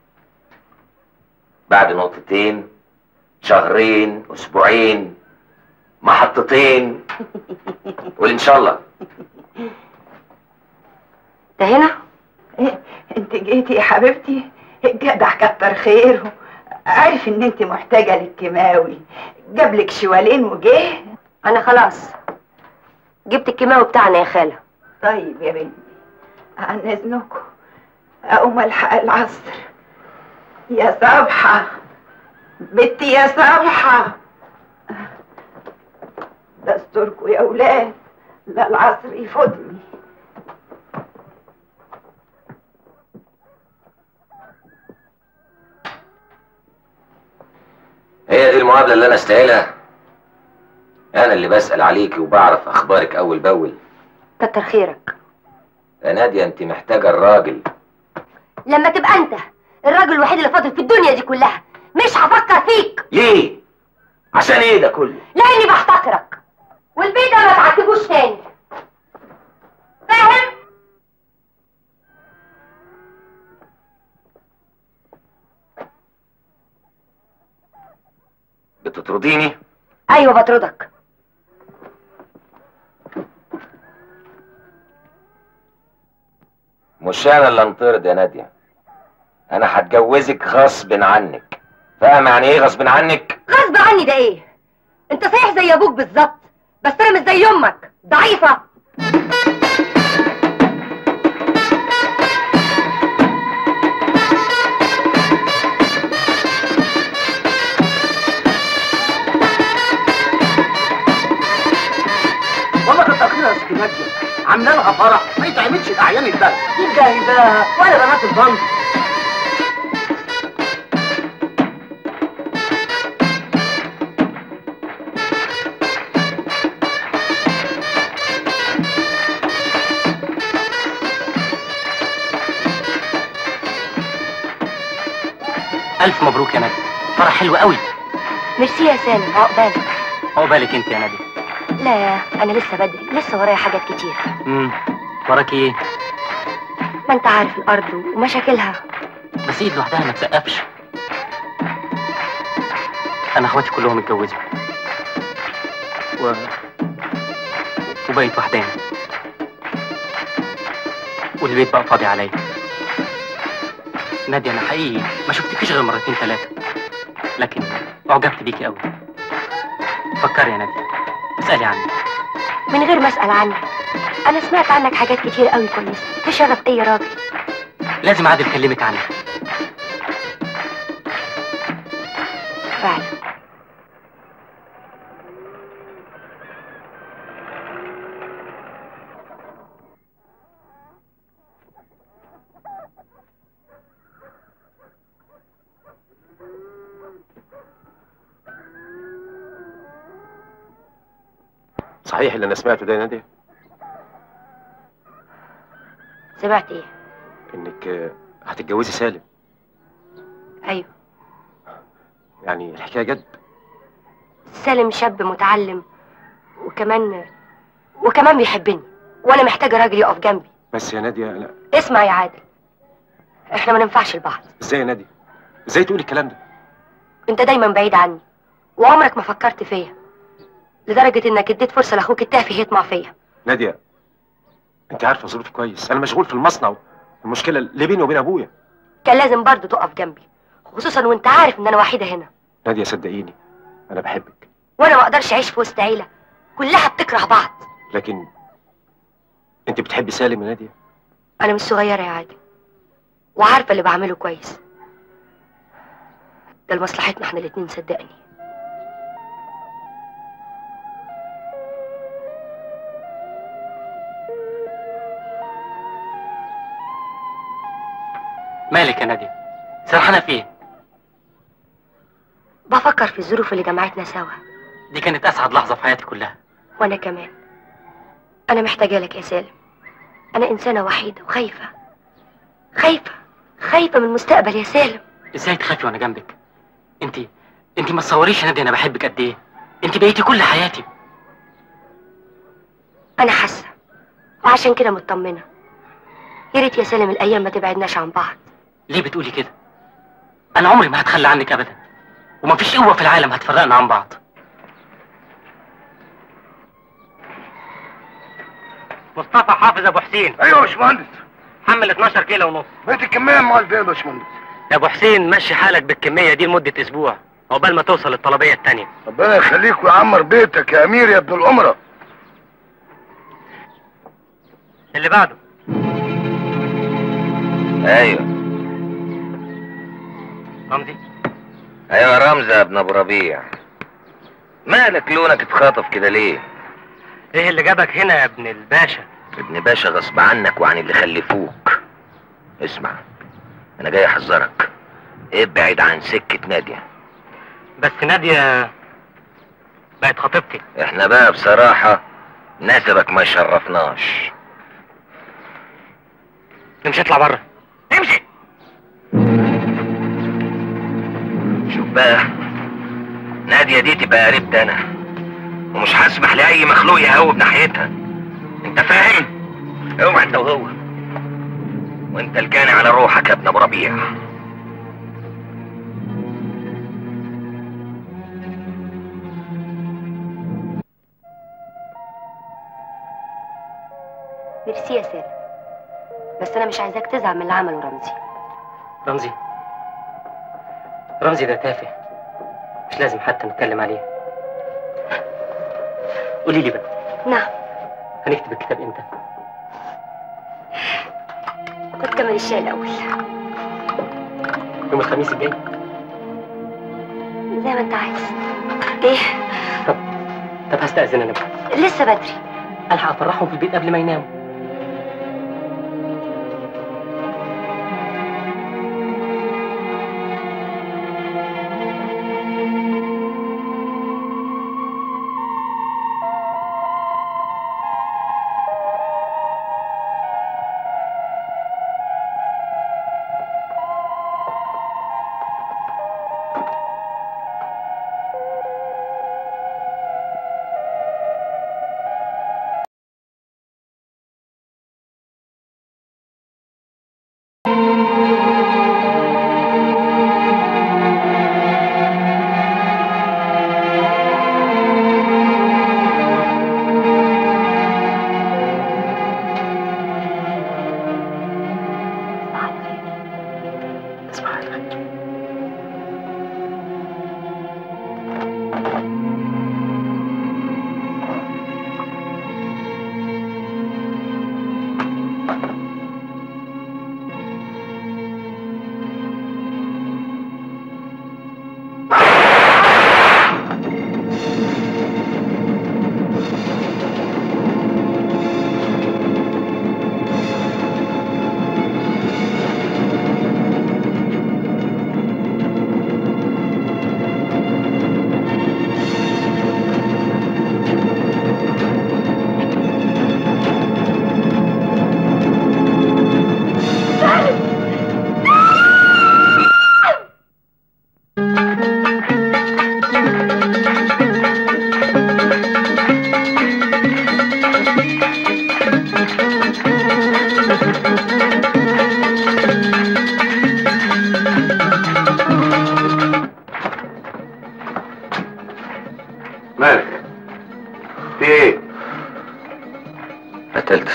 بعد نقطتين، شهرين، اسبوعين، محطتين، قول ان شاء الله. ده هنا؟ انت جيتي يا حبيبتي، الجدع كتر خيره، عارف ان انت محتاجه للكيماوي، جابلك شوالين وجه. انا خلاص جبت الكيماوي بتاعنا يا خاله. طيب يا بنتي، عن اذنكم اقوم الحق العصر. يا صبحه بنتي، يا صبحه، دستوركم يا اولاد، لا العصر يفوتني. هي دي المقابله اللي انا استاهلها؟ انا اللي بسال عليكي وبعرف اخبارك اول باول. كتر خيرك يا ناديه، انت محتاجه الراجل. لما تبقى انت الراجل الوحيد اللي فاضل في الدنيا دي كلها مش هفكر فيك. ليه؟ عشان ايه ده كله؟ لاني بحتقرك، والبيت ده ما تعتبوش تاني، فاهم؟ بتطرديني؟ ايوه بطردك. مش انا اللي انطرد يا ناديه، انا هتجوزك غصب عنك. فاهم يعني ايه غصب عنك؟ غصب عني ده ايه؟ انت صحيح زي ابوك بالظبط، بس انا مش زي امك ضعيفه. والله كتر خيرها يا ست ناديه، عامله لها فرح ما يتعملش لاعيان البلد. دي جايباها ولا بنات البنك. الف مبروك يا ناديه، فرح حلو قوي. ميرسي يا سالم، عقبالك. عقبالك انت يا ناديه. لا انا لسه بدري، لسه ورايا حاجات كتير. وراكي ايه؟ ما انت عارف الارض ومشاكلها. بس ايد لوحدها ما تسقفش. انا اخواتي كلهم اتجوزوا وبقيت وحداني، والبيت بقى فاضي عليا. ناديه، انا حقيقي ما شفتكيش غير مرتين ثلاثه، لكن اعجبت بيكي قوي. فكري يا ناديه، اسالي عني. من غير ما اسال عنك، انا سمعت عنك حاجات كتير قوي كويسه تشرف اي راجل. لازم عادل اكلمك عنها. فعلا. صحيح اللي انا سمعته ده يا ناديه؟ سمعت ايه؟ انك هتتجوزي سالم. ايوه. يعني الحكايه جد؟ سالم شاب متعلم وكمان بيحبني، وانا محتاجه راجل يقف جنبي. بس يا ناديه لا. اسمع يا عادل، احنا ما ننفعش لبعض. ازاي يا ناديه؟ ازاي تقولي الكلام ده؟ انت دايما بعيد عني، وعمرك ما فكرت فيا، لدرجه انك اديت فرصه لاخوك التافه يطمع فيا. ناديه انت عارفه ظروفي كويس، انا مشغول في المصنع، المشكله اللي بيني وبين ابويا. كان لازم برضه تقف جنبي، خصوصا وانت عارف ان انا وحيده هنا. ناديه صدقيني انا بحبك، وانا ما اقدرش اعيش في وسط عيله كلها بتكره بعض. لكن انت بتحبي سالم يا ناديه؟ انا مش صغيره يا عادل، وعارفه اللي بعمله كويس، ده لمصلحتنا احنا الاتنين صدقني. مالك يا ناديه؟ سرحانه في ايه؟ بفكر في الظروف اللي جمعتنا سوا. دي كانت اسعد لحظه في حياتي كلها. وانا كمان. انا محتاجه لك يا سالم. انا انسانه وحيده وخايفه خايفه من المستقبل يا سالم. ازاي تخافي وانا جنبك؟ انت ما تصوريش يا ناديه انا بحبك قد ايه. انت بقيتي كل حياتي. انا حاسه، وعشان كده مطمنه. يا ريت يا سالم الايام ما تبعدناش عن بعض. ليه بتقولي كده؟ انا عمري ما هتخلى عنك ابدا، ومفيش قوه في العالم هتفرقنا عن بعض. مصطفى حافظ ابو حسين. ايوه يا باشمهندس. حمل 12 كيلو ونص. بقيت الكميه امال فين يا باشمهندس؟ يا ابو حسين مشي حالك بالكميه دي لمده اسبوع عقبال ما توصل الطلبيه الثانيه. ربنا يخليك ويعمر بيتك يا امير يا ابن الامراء. اللي بعده. ايوه رمزي. ايوه رمزي يا ابن ابو ربيع. مالك لونك اتخاطف كده ليه؟ ايه اللي جابك هنا يا ابن الباشا؟ ابن باشا غصب عنك وعن اللي خلفوك. اسمع، انا جاي احذرك، ابعد عن سكة نادية. بس نادية بقت خطيبتي. احنا بقى بصراحة نسبك ما يشرفناش. امشي اطلع بره. امشي. شوف بقى، نادية دي تبقى قريبتي انا، ومش هسمح لاي مخلوق يهوب ناحيتها. انت فاهم؟ اوعى انت وهو، وانت الجاني على روحك يا ابن ابو ربيع. ميرسي يا سالم، بس انا مش عايزاك تزعل من اللي عمله رمزي. رمزي ده تافه، مش لازم حتى نتكلم عليه. قولي لي بقى. نعم. هنكتب الكتاب امتى؟ خد كمان الشاي الاول. يوم الخميس الجاي؟ زي ما انت عايز. ايه؟ طب هستأذن انا بقى. لسه بدري. الحق افرحهم في البيت قبل ما يناموا.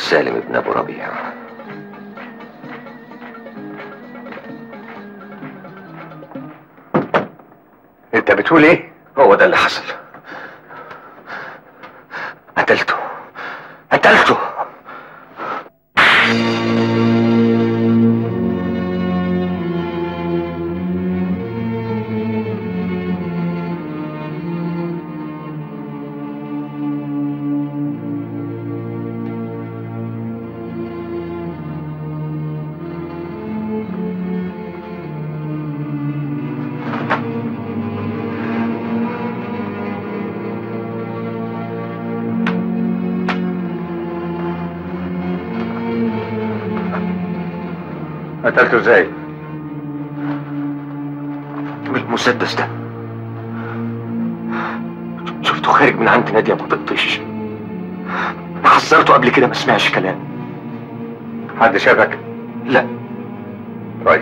سالم ابن ابو ربيع. انت بتقول ايه؟ هو ده اللي حصل. قتلته. قتلته ازاي؟ بالمسدس ده. شفته خارج من عند نادية ما بتطيش. حذرته قبل كده ما سمعش كلام. حد شافك؟ لا. طيب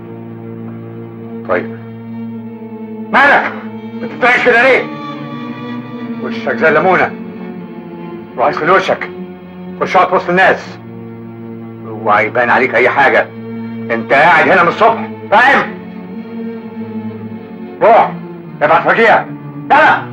مالك؟ بتترعش كده ليه؟ وشك زي الليمونه. روح اسكن وشك. خش اقعد وسط الناس. اوعى يبان عليك اي حاجه. انت قاعد هنا من الصبح، فاهم؟ روح ابعت فجية. يلا.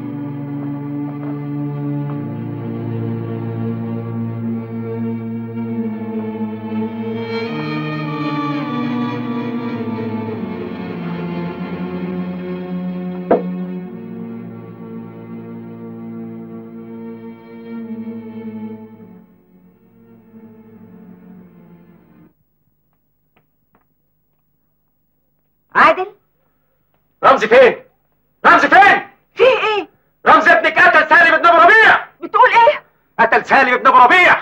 عادل؟ رمزي فين؟ رمزي فين؟ في ايه؟ رمزي ابنك قتل سالم ابن ابو ربيع. بتقول ايه؟ قتل سالم ابن ابو ربيع.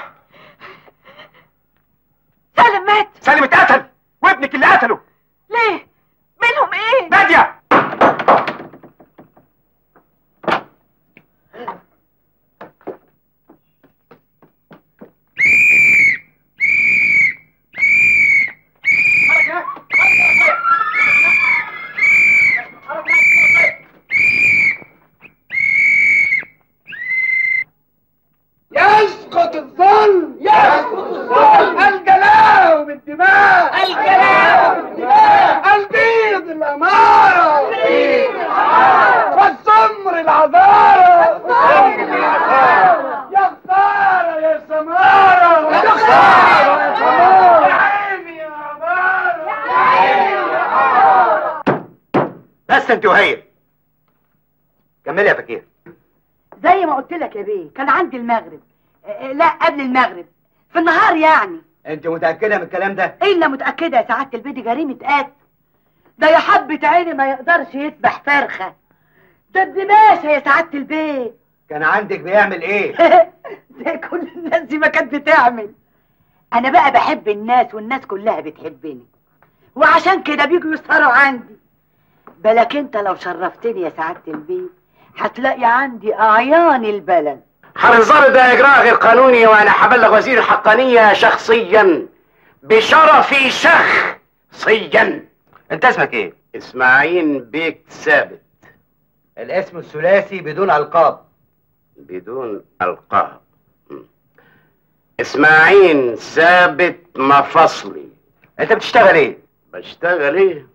سالم مات؟ سالم اتقتل وابنك اللي قتله. ليه؟ منهم ايه؟ نادية. يسقط الظلم، يسقط الظلم، الجلاء بالدماء، الجلاء بالدماء، البيض الأمارة، والسمر العذارة، يا خسارة يا سمارة، يا خسارة يا سمارة، يا عيني يا عمارة، يا عيني يا عمارة. بس انت وهي. كملي يا فكير. زي ما قلت لك يا بيه، كان عندي المغرب، لا قبل المغرب، في النهار يعني. انت متأكدة من الكلام ده؟ الا متأكدة يا سعادة البيه، دي جريمة قتل. ده يا حبة عيني ما يقدرش يذبح فرخة. ده ابن ماشي يا سعادة البيه. كان عندك بيعمل ايه؟ ده كل الناس دي ما كانت بتعمل. انا بقى بحب الناس والناس كلها بتحبني، وعشان كده بيجوا يسهروا عندي. بالك انت لو شرفتني يا سعادة البيه هتلاقي عندي اعيان البلد. حنظر ده اجراء غير قانوني، وانا هبلغ وزير الحقانيه شخصيا بشرفي شخصيا. انت اسمك ايه؟ اسماعيل بيك ثابت. الاسم الثلاثي بدون القاب. بدون القاب. اسماعيل ثابت مفصلي. انت بتشتغل ايه؟ بشتغل ايه؟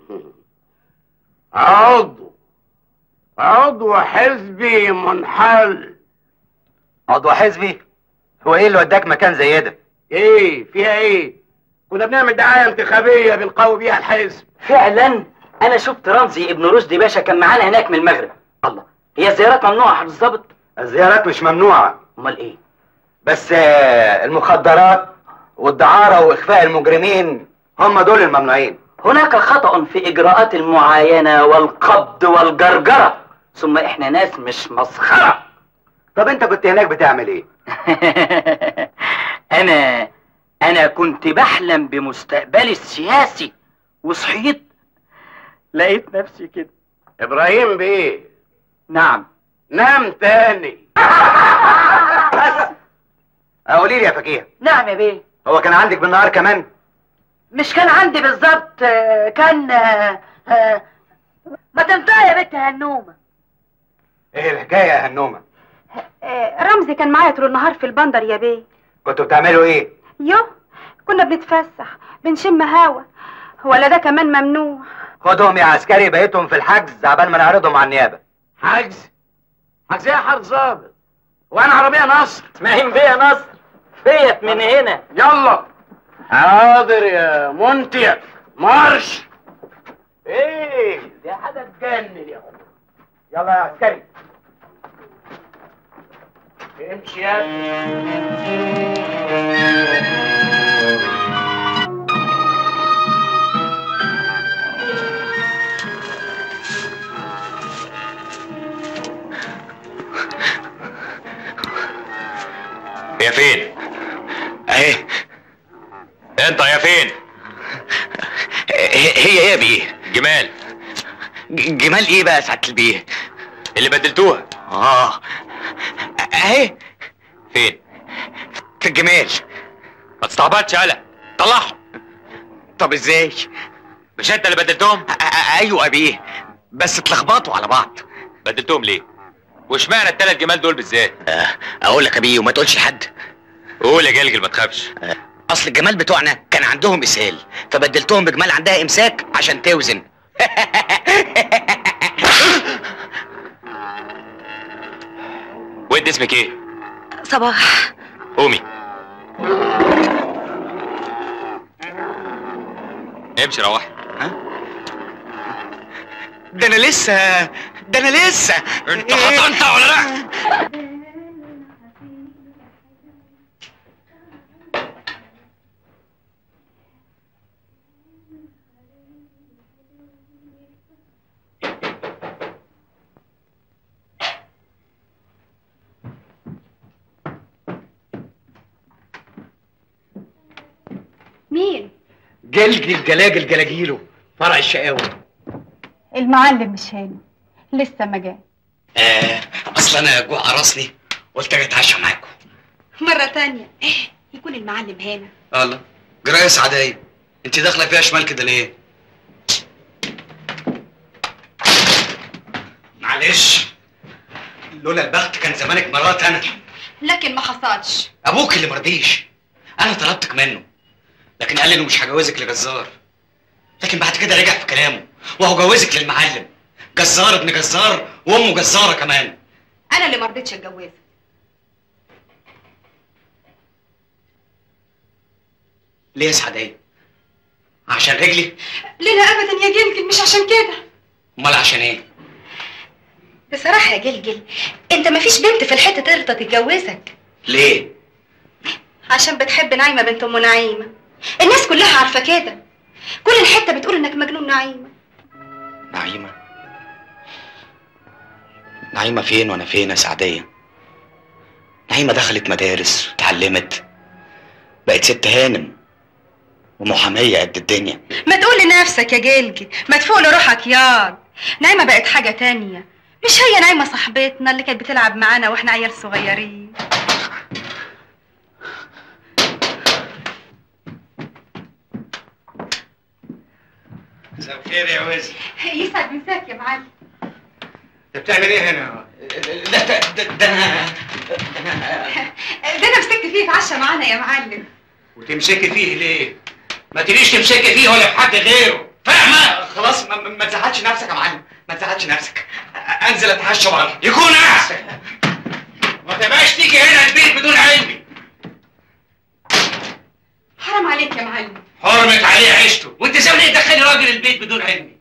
عضو حزبي منحل. عضو حزبي؟ هو ايه اللي وداك مكان زي ده؟ ايه فيها ايه؟ كنا بنعمل دعايه انتخابيه بنقوي بيها الحزب. فعلا انا شفت رمزي ابن رشدي باشا كان معانا هناك من المغرب. الله، هي الزيارات ممنوعه يا حضرة الظابط؟ الزيارات مش ممنوعه. امال ايه؟ بس المخدرات والدعاره واخفاء المجرمين هم دول الممنوعين. هناك خطأ في اجراءات المعاينه والقبض والجرجره، ثم احنا ناس مش مسخره. طب انت كنت هناك بتعمل ايه؟ انا كنت بحلم بمستقبلي السياسي، وصحيت لقيت نفسي كده. ابراهيم بيه. نعم. نام تاني. بس قولي لي يا فكيه. نعم يا بيه. هو كان عندك بالنهار كمان؟ مش كان عندي بالظبط، كان ما تنطقي يا بنت هنومه. ايه الحكايه يا هنومه؟ رمزي كان معايا طول النهار في البندر يا بيه. كنتوا بتعملوا ايه؟ كنا بنتفسح بنشم هوا، ولا ده كمان ممنوع؟ خدهم يا عسكري، بقيتهم في الحجز عبال ما نعرضهم على النيابه. حجز؟ حجز ايه يا حاج ظابط؟ وانا عربيه نصر؟ اسماعيل بيه يا نصر، فيت من هنا. يلا حاضر يا منتج، مارش. ايه دي حاجه تجنن يا اخويا. يلا يا عسكري امشي يا يا فين؟ اهي. انت يا فين؟ هي يا بيه. جمال. جمال ايه بقى يا سعاده البيه؟ اللي بدلتوها. اهي. فين؟ في الجمال. ما تستعبطش يالا، طلعهم. طب ازاي؟ مش انت اللي بدلتهم؟ ايوه يا بيه، بس اتلخبطوا على بعض. بدلتهم ليه؟ واشمعنى الثلاث جمال دول بالذات؟ اقول لك يا بيه وما تقولش لحد. قول يا جلجل ما تخافش. اصل الجمال بتوعنا كان عندهم اسهال، فبدلتهم بجمال عندها امساك عشان توزن. وانت اسمك ايه؟ صباح. قومي امشي روحي. ده انا لسه انت خطنت ولا لا؟ مين؟ جلجل جلاجل جلاجيله، فرع الشقاوة. المعلم مش هنا، لسه ما جاي. اصل انا جوع قرصني، قلت اجي اتعشى معاكم. مرة تانية يكون المعلم هنا. الله، جرايه سعديه، انت داخله فيها شمال كده ليه؟ معلش، لولا البخت كان زمانك مرات انا. لكن ما حصلش. ابوك اللي مرضيش، انا طلبتك منه، لكن قال لي انه مش هجوزك لجزار. لكن بعد كده رجع في كلامه وهو جوزك للمعلم، جزار ابن جزار وامه جزاره كمان. انا اللي ما رضيتش اتجوزك. ليه يا سعديه؟ عشان رجلي؟ لا لا ابدا يا جلجل، مش عشان كده. امال عشان ايه؟ بصراحه يا جلجل، انت ما فيش بنت في الحته ترضى تتجوزك. ليه؟ عشان بتحب نعيمه بنت ام نعيمه. الناس كلها عارفه كده، كل الحته بتقول انك مجنون نعيمه. نعيمه؟ نعيمه فين وانا فين يا سعديه؟ نعيمه دخلت مدارس، اتعلمت، بقت ست هانم ومحاميه قد الدنيا. ما تقول لنفسك يا جلجل، ما تفوق لروحك ياض. نعيمه بقت حاجه تانية، مش هي نعيمه صاحبتنا اللي كانت بتلعب معانا واحنا عيال صغيرين. مساء الخير يا وزن. يسعد مساك يا معلم. انت بتعمل ايه هنا؟ ده انا مسكت فيه اتعشى معانا يا معلم. وتمسكي فيه ليه؟ ما تجيش تمسكي فيه ولا في حد غيره، فاهمه؟ خلاص ما تزعلش نفسك يا معلم، ما تزعلش نفسك. انزل اتعشى بره يكون احسن. ما تبقاش تيجي هنا البيت بدون علمي. حرام عليك يا معلم. حرمت عليه عيشته، وانت ساوي ليه تدخلي راجل البيت بدون علمي؟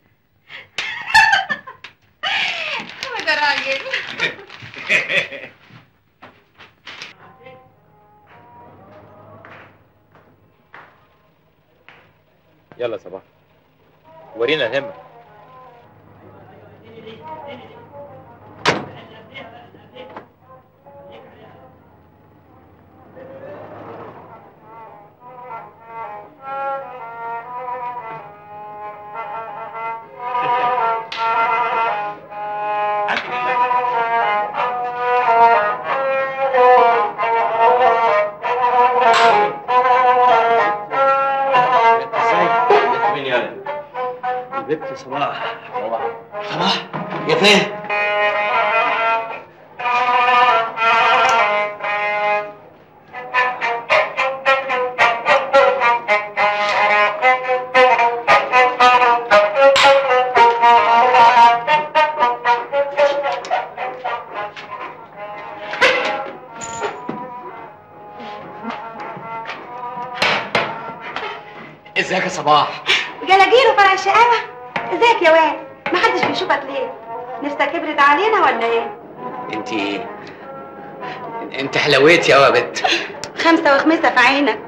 هو ده راجل. يلا صباح، ورينا الهمة. البت صباح. صباح يا فين؟ صباح. جلاجيل وفرع الشقاوة. ازيك يا واد؟ محدش بيشوفك ليه؟ نفسك كبرت علينا ولا ايه؟ انت حلويتي قوي يا بنت. خمسة وخمسة في عينك.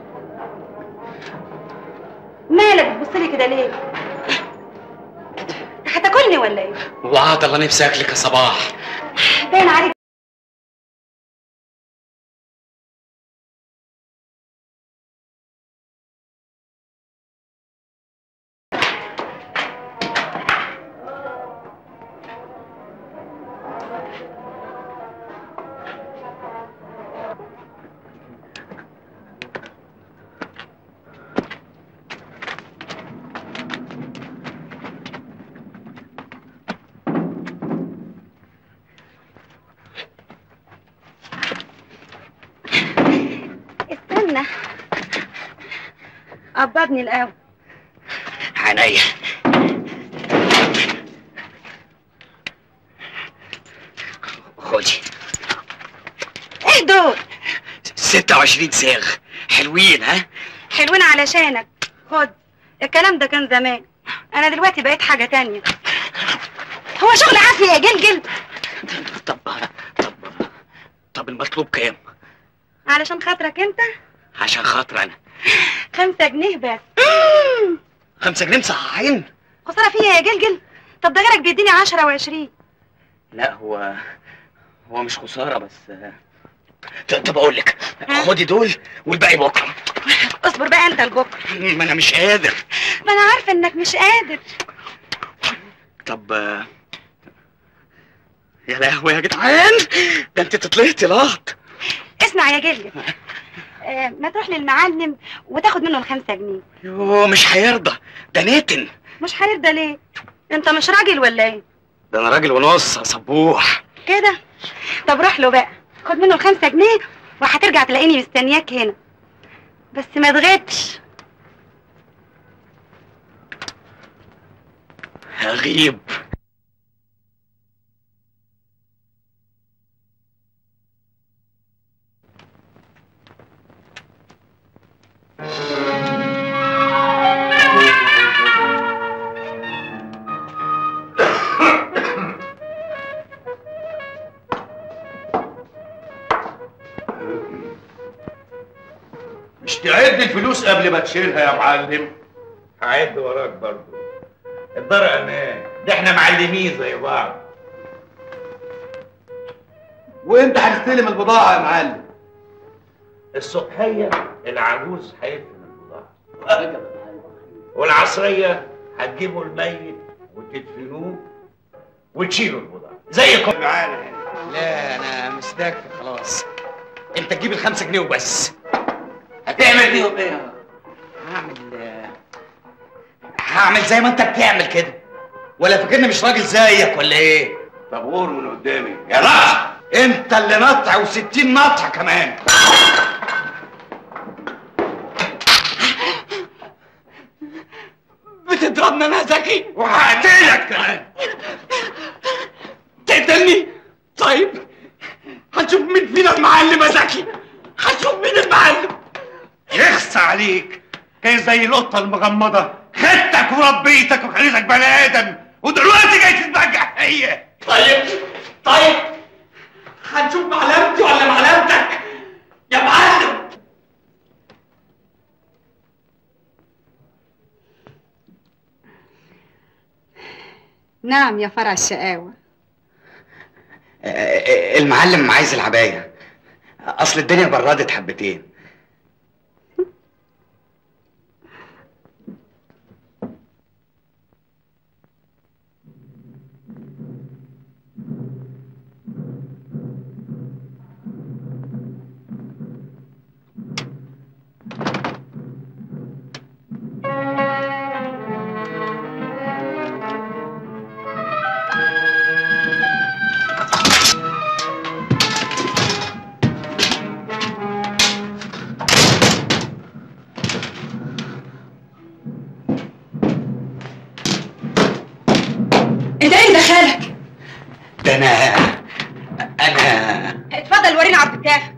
مالك بتبصلي كده ليه؟ هتاكلني ولا ايه؟ وعد الله نفسي اكلك يا صباح. باين عليك. استنى قبضني الاول. عينيا. خدي. ايه دول؟ 26 صاغ حلوين. ها؟ حلوين علشانك. خد. الكلام ده كان زمان، انا دلوقتي بقيت حاجة تانية. هو شغل عافية يا جلجل. طب المطلوب كام؟ علشان خاطرك انت؟ عشان خاطر انا. 5 جنيه بس. 5 جنيه مصححين؟ خسارة فيها يا جلجل. طب ده غيرك بيديني 10 و20. لا هو مش خسارة بس. طب اقول لك، خدي دول والباقي بكره. اصبر بقى انت لبكره. ما انا مش قادر. ما انا عارفه انك مش قادر. طب يا لهوي يا جدعان، ده انت تطلعتي لقط. اسمع يا جلجل، ما تروح للمعلم وتاخد منه ال5 جنيه. يوه مش هيرضى، ده نتن. مش هيرضى ليه؟ انت مش راجل ولا ايه؟ ده انا راجل ونص يا صبوح. كده؟ طب روح له بقى، خد منه ال5 جنيه وهترجع تلاقيني مستنياك هنا، بس ما تغيبش. هغيب. مش تعد الفلوس قبل ما تشيلها يا معلم؟ هعد وراك برضه. الدار امان، ده احنا معلمين زي بعض. وامتى هنستلم البضاعة يا معلم؟ الصبحية العجوز هيدفن البضاعة، والعصرية هتجيبوا الميت وتدفنوه وتشيلوا البضاعة زيكم معانا هنا. لا انا مستكفي خلاص، انت تجيب ال5 جنيه وبس. هتعمل بيهم ايه؟ هعمل زي ما انت بتعمل كده، ولا فاكرني مش راجل زيك ولا ايه؟ طب غور من قدامي يا راجل. انت اللي نطع و60 نطع كمان. بتضربني انا ذكي وهقتلك كمان. تقتلني؟ طيب هنشوف مين فينا المعلم يا ذكي، هنشوف مين المعلم. يخص عليك، كان زي القطة المغمضة، خدتك وربيتك وخليتك بني آدم، ودلوقتي جاي تتبجح هي. طيب هنشوف معلمتي ولا معلمتك يا معلم. نعم يا فرع الشقاوة. المعلم عايز العباية، اصل الدنيا بردت حبتين. انت ايه اللي دخلك؟ ده انا اتفضل وريني عرض بتاعك.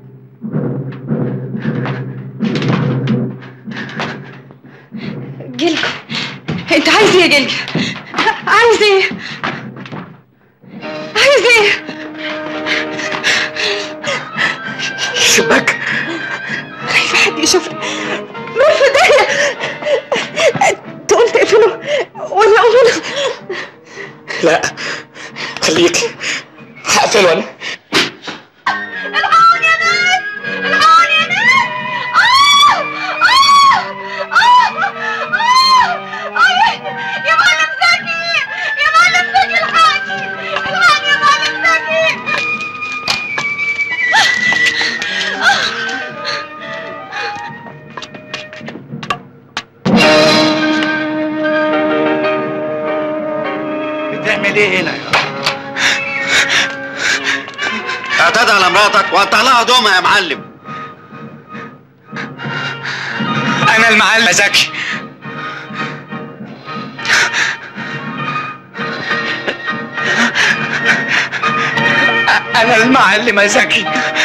انت عايز ايه يا جلجل؟ عايز ايه؟ عايز ايه؟ الشباك خايفة حد يشوفني. نور في ايديا. تقول تقفله ولا اقفله؟ لا خليكي، هقفله انا. الحقوني يا ناس، الحقوني يا ناس. يا معلم زكي، يا معلم زكي، الحقني الحقني يا معلم زكي. بتعمل ايه هنا يا اعتدى على مراتك وقطع لها هدومها يا معلم. انا المعلم زكي. انا المعلم زكي.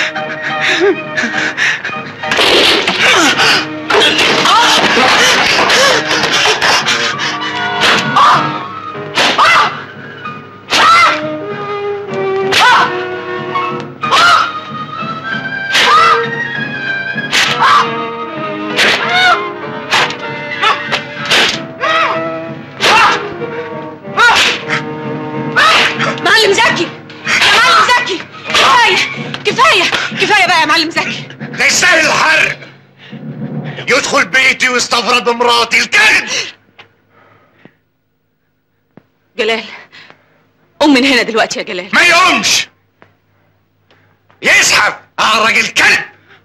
معلم زكي، يا معلم زكي، كفايه كفايه كفايه بقى يا معلم زكي. ده يستاهل الحرق، يدخل بيتي ويستفرد مراتي الكلب. جلال، قوم من هنا دلوقتي يا جلال. ما يقومش، يزحف اعرج الكلب.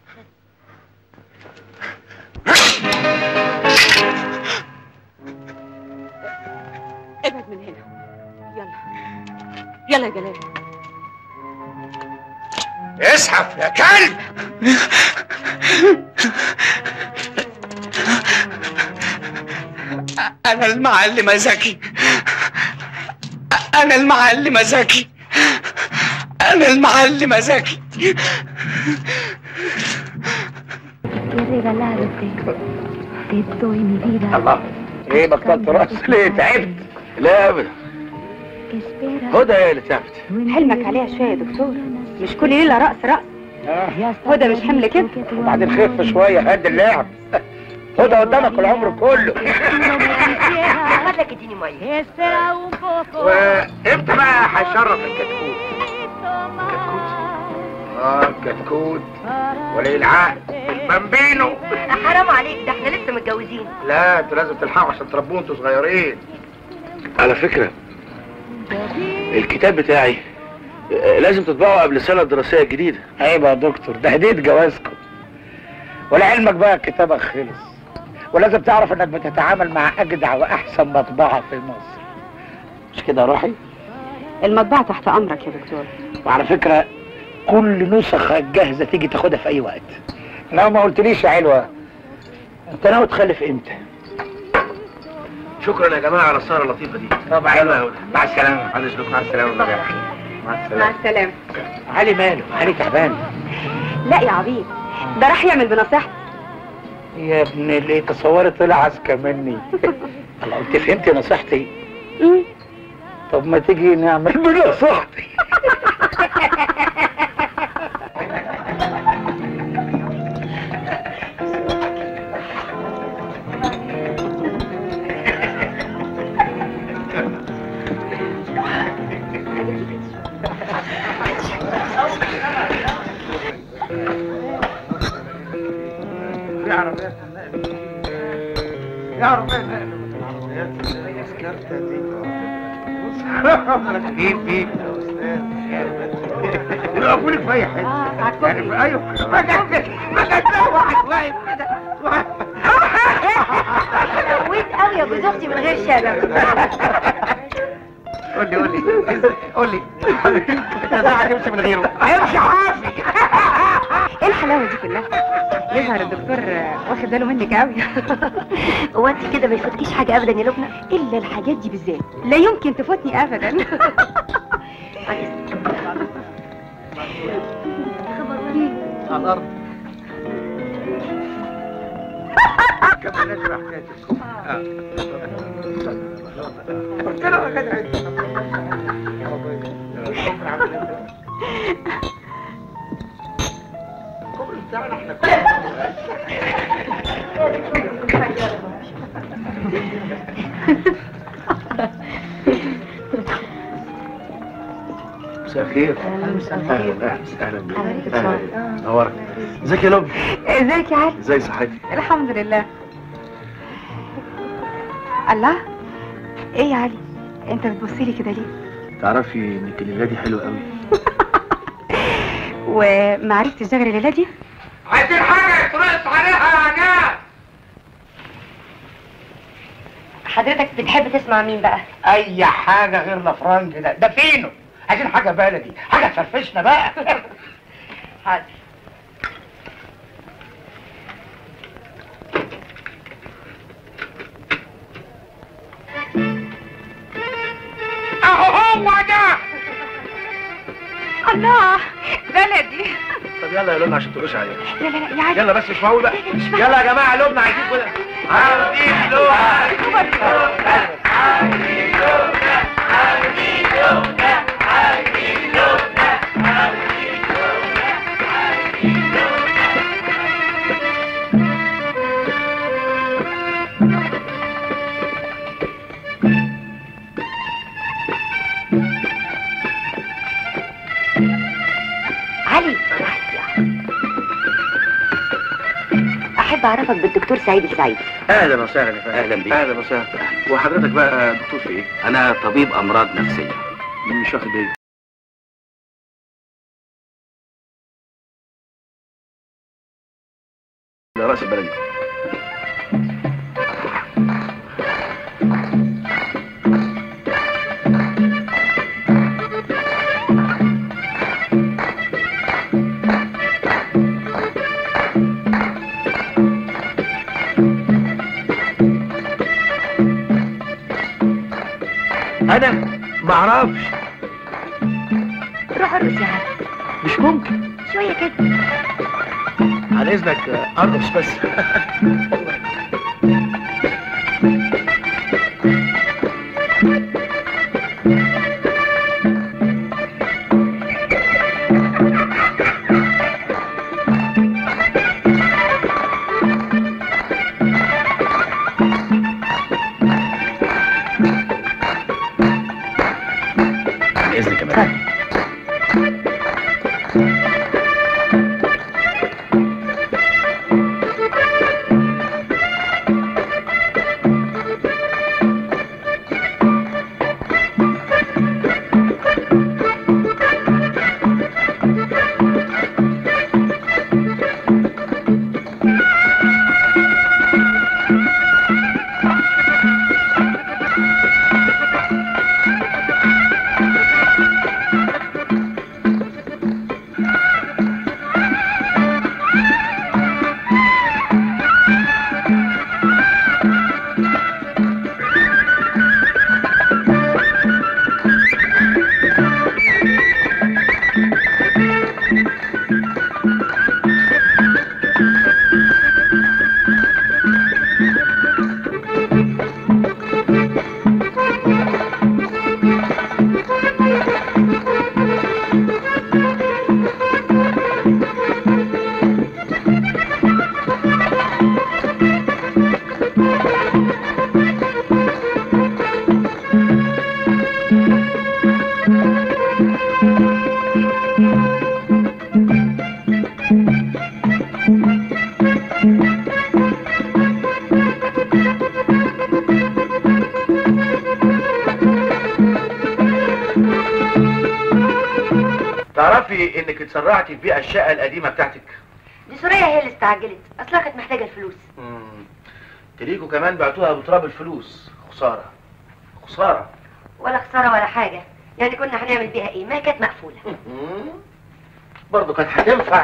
ابعد من هنا، يلا يلا يا جلال. ازحف يا كلب. انا المعلم زكي. انا المعلم زكي. انا المعلم زكي. الله، ايه بطلت رقص ليه؟ تعبت؟ لا ابدا، هدى هي اللي تعبت. حلمك عليها شويه يا دكتور، مش كل ليله رقص رقص. هدى مش حمل كده. وبعدين خف شويه، هد اللعب. هدى قدامك العمر كله. خدلك اديني ميه. وامتى بقى هيشرف الكتكوت؟ الكتكوت ولي العهد بامبينو. حرام عليك، ده احنا لسه متجوزين. لا انتوا لازم تلحقوا عشان تربوه انتوا صغيرين. على فكره الكتاب بتاعي لازم تطبعه قبل السنه الدراسيه الجديده. عيب يا دكتور، ده هديه جوازكم. ولعلمك بقى كتابك خلص، ولازم تعرف انك بتتعامل مع اجدع واحسن مطبعه في مصر. مش كده يا روحي؟ المطبعه تحت امرك يا دكتور. وعلى فكره كل نسخه جاهزه تيجي تاخدها في اي وقت. لو ما قلتليش يا علوه، انت ناوي تخلف امتى؟ شكرا يا جماعه على السهره اللطيفه دي. طب حلوه. مع السلامه. على اذنكم. مع السلامه. مع السلامه. مع السلامه. علي ماله؟ علي تعبان. لا يا عبيد، ده راح يعمل بنصيحتي. يا ابن اللي تصوري طلع اذكى مني. الله، انت فهمتي نصيحتي؟ طب ما تيجي نعمل بنصيحتي. في يقفوا لك في اي حته يعني. ايوه ما كانت واحد واقف كده. سويت قوي يا جوز اختي من غير شلل. قول لي انت هتمشي من غيره؟ هيمشي حافي. ايه الحلاوه دي كلها؟ يظهر الدكتور واخد باله منك قوي. هو انت كده ما يفوتكيش حاجه ابدا يا لبنى؟ الا الحاجات دي بالذات لا يمكن تفوتني ابدا. على الارض. كملناش بقى حكايتكم. مساء الخير. اهلا بيك. اهلا نورك. ازيك يا لبنى؟ ازيك يا علي؟ ازاي صحتك؟ الحمد لله. الله، ايه يا علي؟ انت بتبصي لي كده ليه؟ تعرفي انك الليله دي حلوه قوي. وما عرفتش تشتغل الليله دي؟ عايزين حاجه يترقص عليها يا ناس. حضرتك بتحب تسمع مين بقى؟ اي حاجه غير الافرنج ده فينه. عايزين حاجه بلدي، حاجه تفرفشنا بقى. حاضر. اهو هو ده. الله، بلدي. طب يلا يا لبنى عشان تقولش عليها. لا لا لا يا علي. يلا بس مش معقول بقى. يلا يا جماعه لبنى عايزين كده. عايزين لبنى. عايزين لبنى. عايزين لبنى. عايزين لبنى. علي، احب اعرفك بالدكتور سعيد السعيد. اهلا وسهلا يا فندم. اهلا بيك. اهلا وسهلا. وحضرتك بقى دكتور في ايه؟ انا طبيب امراض نفسيه. مش واخد بالي. ده راس البلد. انا ما اعرفش. روح ارقص يا علي. مش ممكن. شويه كده. عن اذنك ارقص بس. عن اذنك يا مدام. تعرفي انك اتسرعتي في بيع الشقه القديمه بتاعتك؟ دي سوريا هي اللي استعجلت، اصلها كانت محتاجه الفلوس. تليكوا كمان بعتوها بتراب الفلوس. خساره خساره. ولا خساره ولا حاجه، يعني كنا هنعمل بيها ايه؟ ما كانت مقفوله. برضه كانت هتنفع.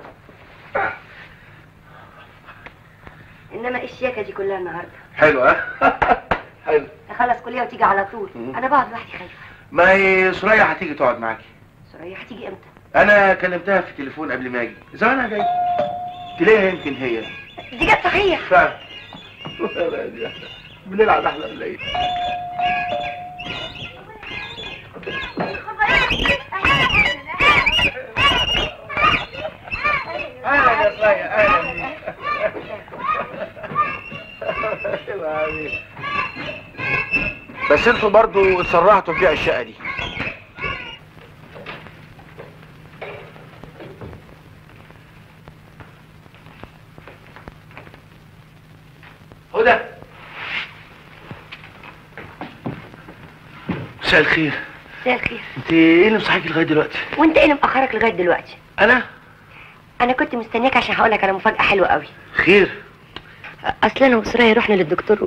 انما ايه الشياكه دي كلها النهارده؟ حلو ها؟ حلو. تخلص كليه وتيجي على طول. انا بقعد لوحدي خايفه. ما هي سوريا هتيجي تقعد معاكي. سوريا هتيجي امتى؟ انا كلمتها في التليفون قبل ما اجي، زمانها جاي. تلاقيها يمكن هي دي جت صحيح. فعلا. بالليل على احلى الليل. اهلا يا صايع، اهلا بيك. بس انتوا برضو اتسرعتوا في بيع الشقه دي. هدى، مساء الخير. مساء الخير. انت ايه اللي مصحيكي لغايه دلوقتي؟ وانت ايه اللي مأخرك لغايه دلوقتي؟ انا كنت مستنياك عشان هقولك على مفاجأة حلوة قوي. خير؟ اصل انا وسرايا رحنا للدكتور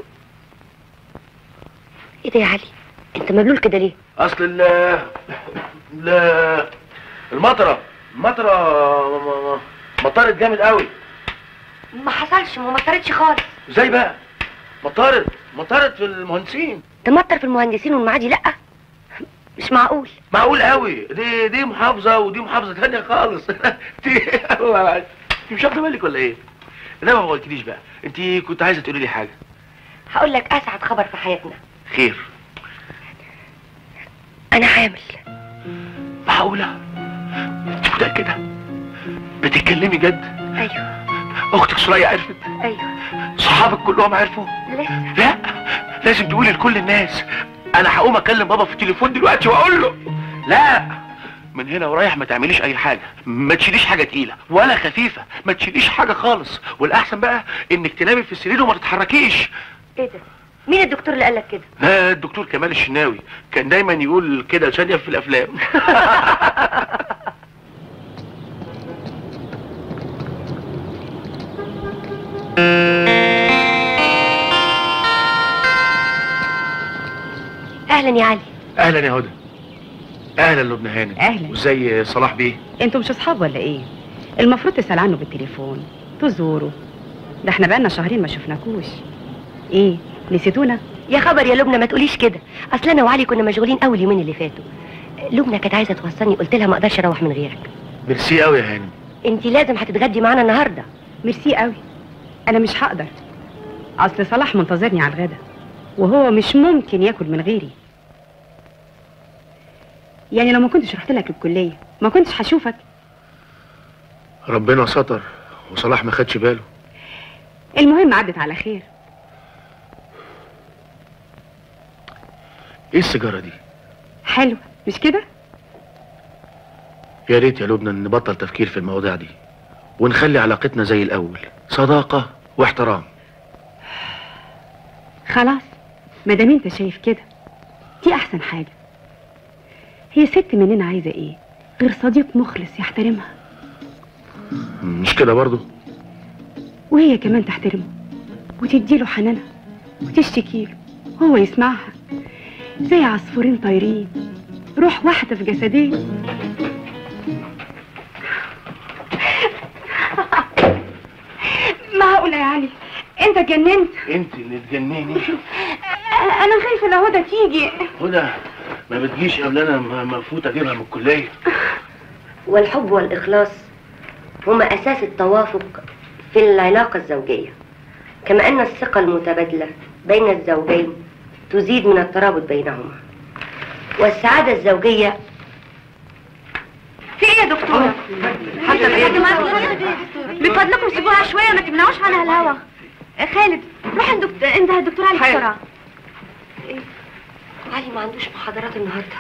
ايه ده يا علي؟ انت مبلول كده ليه؟ اصل المطره مطرت جامد قوي. ما حصلش، ما مطرتش خالص. ازاي بقى؟ مطرت في المهندسين. تمطر في المهندسين والمعادي لا؟ مش معقول. معقول قوي. دي محافظه ودي محافظه ثانيه خالص. انت مش واخده بالك ولا ايه؟ لا ما قلتليش بقى، انت كنت عايزه تقولي لي حاجه. هقول لك اسعد خبر في حياتنا. خير؟ انا حامل. معقوله؟ انت متاكده؟ بتتكلمي جد؟ ايوه. اختك سوريا عرفت؟ ايوه. صحابك كلهم عرفوا؟ لسه. لا لازم تقولي لكل الناس. انا هقوم اكلم بابا في التليفون دلوقتي واقول له. لا من هنا ورايح ما تعمليش اي حاجه، ما تشيليش حاجه تقيله ولا خفيفه، ما تشيليش حاجه خالص، والاحسن بقى انك تنامي في السرير وما تتحركيش. ايه ده؟ مين الدكتور اللي قالك كده؟ لا الدكتور كمال الشناوي، كان دايما يقول كده ثانيه في الافلام. اهلا يا علي. اهلا يا هدى. اهلا لبنى هانم. اهلا. وازاي صلاح بيه؟ انتوا مش اصحاب ولا ايه؟ المفروض تسأل عنه بالتليفون، تزوره. ده احنا بقالنا شهرين ما شفناكوش. ايه نسيتونا؟ يا خبر يا لبنى ما تقوليش كده، اصل انا وعلي كنا مشغولين قوي اليومين اللي فاتوا. لبنى كانت عايزه توصلني، قلت لها ما اقدرش اروح من غيرك. ميرسي قوي يا هانم. انت لازم هتتغدي معانا النهارده. ميرسي قوي. انا مش هقدر، اصل صلاح منتظرني على الغدا وهو مش ممكن ياكل من غيري. يعني لو ما كنتش رحت لك الكليه ما كنتش هشوفك. ربنا ستر وصلاح ما خدش باله. المهم عدت على خير. ايه السيجاره دي؟ حلوه مش كده؟ يا ريت يا لبنى نبطل تفكير في المواضيع دي ونخلي علاقتنا زي الاول، صداقه واحترام. خلاص ما دام انت شايف كده دي احسن حاجه. هي ست مننا عايزه ايه غير صديق مخلص يحترمها، مش كده برضو؟ وهي كمان تحترمه وتديله حنانها وتشتكيله هو يسمعها، زي عصفورين طايرين روح واحده في جسدين. معقوله يا علي انت اتجننت؟ انت اللي تجنني. انا خايفه لو هدى تيجي. هدى ما بتجيش قبل انا ما افوت اجيبها من الكليه. والحب والاخلاص هما اساس التوافق في العلاقه الزوجيه، كما ان الثقه المتبادله بين الزوجين تزيد من الترابط بينهما، والسعاده الزوجيه. في ايه يا دكتوره؟ من فضلكم سيبوها شويه ما تمنعوش عنها الهوا. خالد روح عند الدكتور علي بسرعه. علي ما عندوش محاضرات النهارده.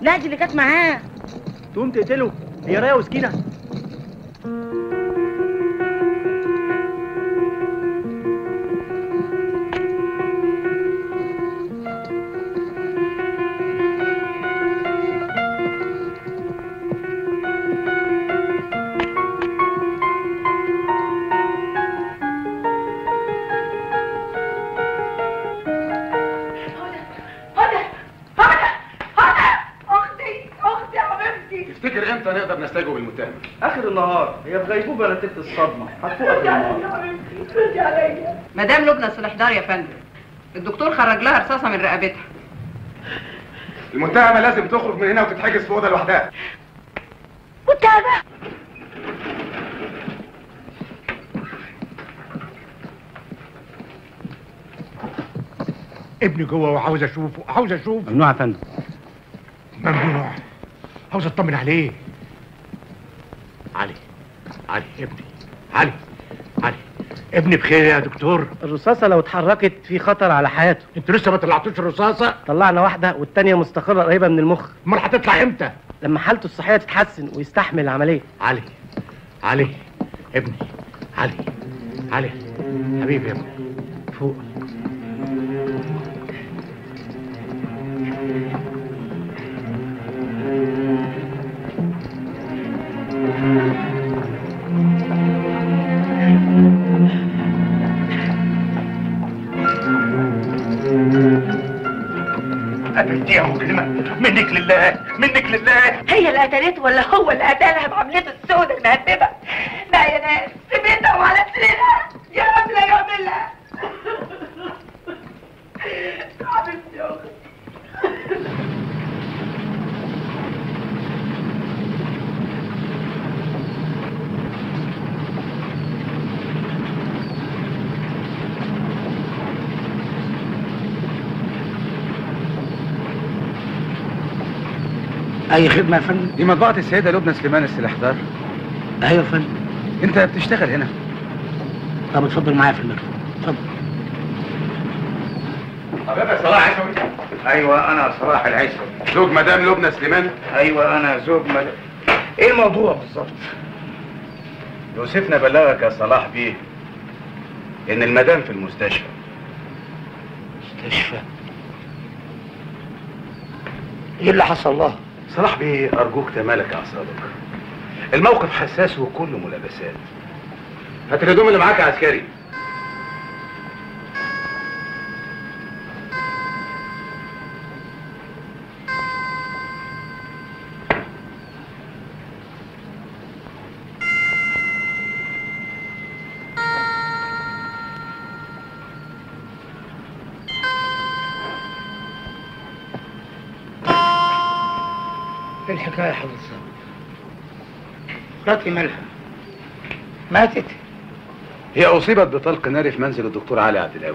ناجي اللي كانت معاه. تقوم تقتله؟ هي رايه وسكينه؟ تفتكر امتى نقدر نستجوب المتهم؟ اخر النهار، هي في غيبوبه نتيجه الصدمه، هتفوق اخر النهار. مدام لبنى السلحدار يا فندم، الدكتور خرج لها رصاصه من رقبتها. المتهمه لازم تخرج من هنا وتتحجز في اوضه لوحدها. متهمه؟ ابني جوه وعاوز اشوفه، عاوز اشوفه. ممنوع يا فندم. ممنوع. عاوز اطمن عليه. علي، علي ابني، علي، علي ابني بخير يا دكتور؟ الرصاصه لو اتحركت في خطر على حياته. انتوا لسه ما طلعتوش الرصاصه؟ طلعنا واحده والتانيه مستقره قريبه من المخ. امال هتطلع امتى؟ لما حالته الصحيه تتحسن ويستحمل العمليه. علي، علي ابني، علي، علي حبيبي يا ابني، فوق. قتلتيها مجرمة، منك لله، منك لله. هي اللي قتلته ولا هو اللي قتلها بعملته السوداء المهببه؟ لا يا ناس، سيبتها وعلى سنينها. يا رب لا يعملها. حبيبتي يا اختي. اي خدمه يا فندم؟ دي مطبعة السيدة لبنى سليمان السلحدار. ايوه يا فندم. انت بتشتغل هنا؟ طب اتفضل معايا في المكتب، اتفضل. حضرتك صلاح عيسوي؟ ايوه انا صلاح العيسوي. زوج مدام لبنى سليمان؟ ايوه انا زوج مدام. ايه الموضوع بالظبط؟ يوسفنا بلغك يا صلاح بيه ان المدام في المستشفى. مستشفى؟ ايه اللي حصل لها؟ صلاح بيه ارجوك تمالك اعصابك. الموقف حساس وكله ملابسات. هات الهدوم اللي معاك يا عسكري. ايه الحكايه يا حضرتك؟ مراتي مالها؟ ماتت؟ هي اصيبت بطلق ناري في منزل الدكتور علي عبد القوي.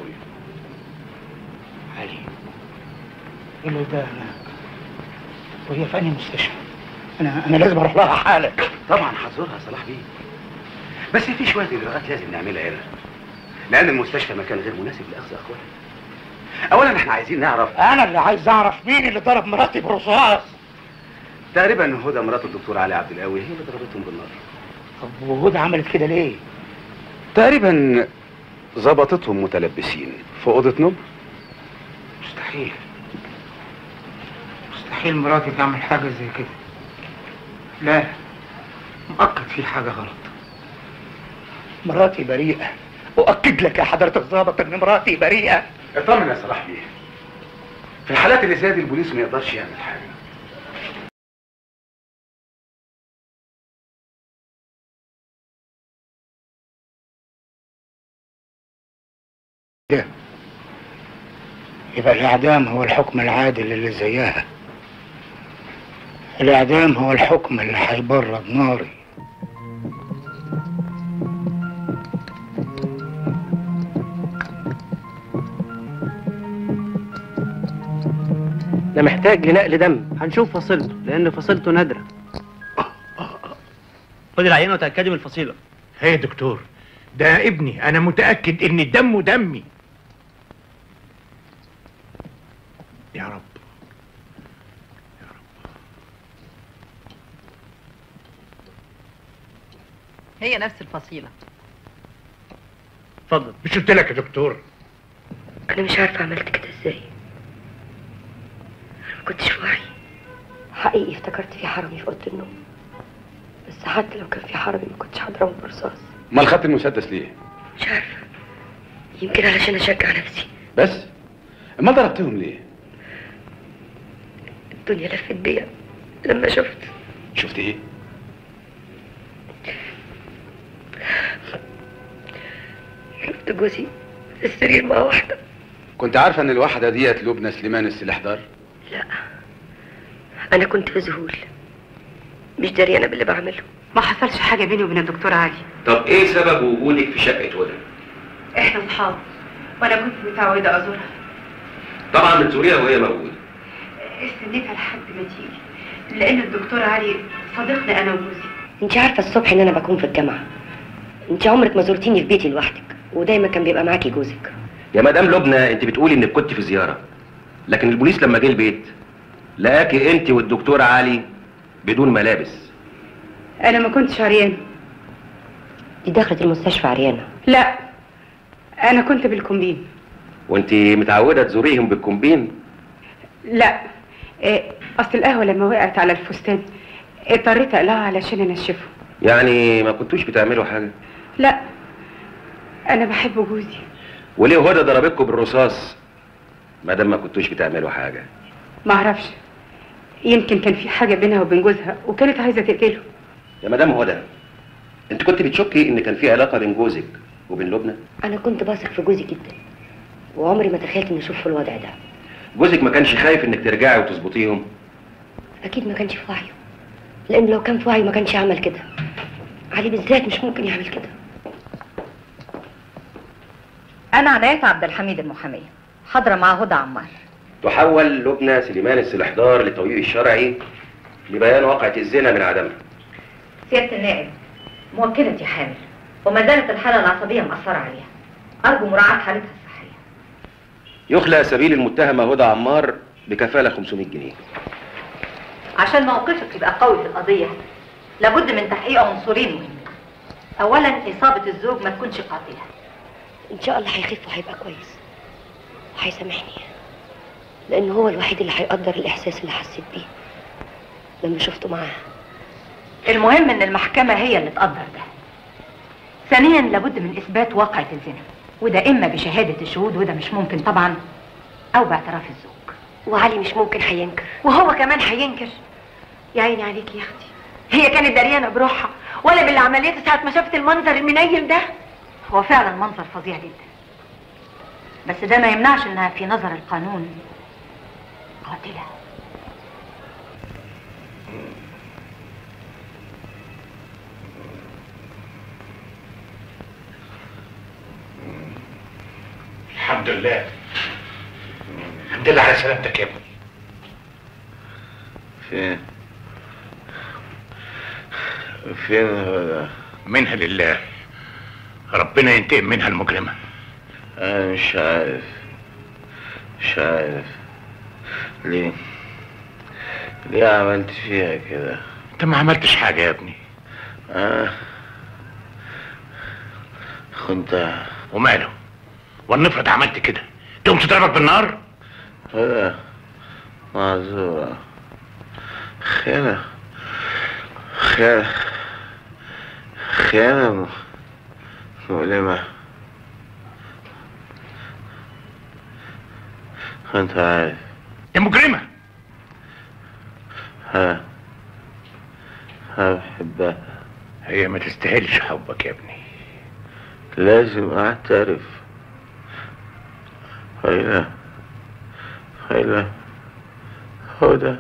علي اللي ده وهي في انهي مستشفى؟ انا لازم اروح لها حالا. طبعا هزورها صلاح بيه، بس في شويه اجراءات لازم نعملها هنا لان المستشفى مكان غير مناسب لاخذ اخواتها. اولا احنا عايزين نعرف. انا اللي عايز اعرف مين اللي ضرب مراتي برصاص. تقريبا هدى مرات الدكتور علي عبد القوي هي اللي ضربتهم بالنار. طب وهدى عملت كده ليه؟ تقريبا ظبطتهم متلبسين في اوضه نوم. مستحيل، مستحيل مراتي تعمل حاجه زي كده. لا، مؤكد في حاجه غلط. مراتي بريئه، اؤكد لك يا حضره الضابط ان مراتي بريئه. اطمن يا صلاح بيه، في الحالات اللي زي دي البوليس ما يقدرش يعمل حاجه. ده يبقى الإعدام هو الحكم العادل اللي زيها. الإعدام هو الحكم اللي هيبرد ناري. ده محتاج لنقل دم، هنشوف فصيلته لأن فصيلته نادرة. خد العينة وتأكدي من الفصيلة. هي يا دكتور، ده ابني، أنا متأكد إن دمه دمي. يا رب، يا رب. هي نفس الفصيلة. اتفضل. مش قلت لك يا دكتور؟ انا مش عارفه عملت كده ازاي. ما كنتش في وعي حقيقي. افتكرت في حرامي في اوضه النوم، بس حتى لو كان في حرامي ما كنتش هضربه برصاص. امال خدت المسدس ليه؟ مش عارفه، يمكن علشان اشجع نفسي. بس امال ضربتهم ليه؟ الدنيا لفت بيا لما شفت ايه؟ شفت جوزي في السرير مع واحده. كنت عارفه ان الواحده ديت لبنى سليمان السلحدار؟ لا، انا كنت في ذهول، مش دريانه باللي بعمله. ما حصلش حاجه بيني وبين الدكتور علي. طب ايه سبب وجودك في شقه هدى؟ احنا اصحاب وانا كنت متعوده ازورها. طبعا بتزوريها وهي موجوده. استنيتها لحد ما تيجي، لان الدكتور علي صديقنا انا وجوزي. انت عارفه الصبح ان انا بكون في الجامعه. انت عمرك ما زرتيني في بيتي لوحدك، ودايما كان بيبقى معاكي جوزك. يا مدام لبنى، انت بتقولي انك كنت في زياره، لكن البوليس لما جه البيت لقاكي انت والدكتور علي بدون ملابس. انا ما كنتش عريانه. دي دخلت المستشفى عريانه. لا، انا كنت بالكومبين. وانت متعوده تزوريهم بالكومبين؟ لا، اصل القهوه لما وقعت على الفستان اضطريت اقلعها علشان انشفه. يعني ما كنتوش بتعملوا حاجه؟ لا، انا بحب جوزي. وليه هدى ضربتكم بالرصاص ما دام ما كنتوش بتعملوا حاجه؟ ما اعرفش، يمكن كان في حاجه بينها وبين جوزها وكانت عايزه تقتله. يا مدام هدى، انت كنت بتشكي ان كان في علاقه بين جوزك وبين لبنى؟ انا كنت بثق في جوزي جدا، وعمري ما تخيلت اني اشوف في الوضع ده. جوزك ما كانش خايف انك ترجعي وتظبطيهم؟ اكيد ما كانش في وعيه، لان لو كان في وعيه ما كانش يعمل كده. علي بالذات مش ممكن يعمل كده. انا عناية عبد الحميد المحاميه، حاضره مع هدى عمار. تحول لبنى سليمان السلحدار للتوقيع الشرعي لبيان واقعة الزنا من عدمها. سياده النائب، موكلتي حامل وما زالت الحاله العصبيه مأثره عليها، ارجو مراعاه حالتها الصحيه. يخلى سبيل المتهمه هدى عمار بكفاله 500 جنيه. عشان موقفك يبقى قوي في القضيه لابد من تحقيق عنصرين مهمين. اولا اصابه الزوج ما تكونش قاتله. ان شاء الله هيخف وهيبقى كويس وهيسامحني، لان هو الوحيد اللي هيقدر الاحساس اللي حسيت بيه لما شفته معاها. المهم ان المحكمه هي اللي تقدر ده. ثانيا لابد من اثبات واقعة الزنا، وده اما بشهاده الشهود وده مش ممكن طبعا، او باعتراف الزوج. وعلي مش ممكن هينكر. وهو كمان هينكر. يا عيني عليكي يا اختي، هي كانت دريانه بروحها ولا باللي عملته ساعه ما شافت المنظر المنيل ده؟ هو فعلا منظر فظيع جدا، بس ده ما يمنعش انها في نظر القانون قاتله. الحمد لله. الحمد لله على سلامتك يا ابني. فين هدى؟ منها لله، ربنا ينتقم منها المجرمة. أنا مش عارف ليه عملت فيها كده؟ انت ما عملتش حاجة يا ابني. كنت. وماله؟ ولنفرض عملت كده تقوم تضربك بالنار؟ هدى معذورة. خيانة مؤلمة. انت عارف يا مجرمة. أنا بحبها. هي ما تستاهلش حبك يا ابني. لازم اعترف. هدى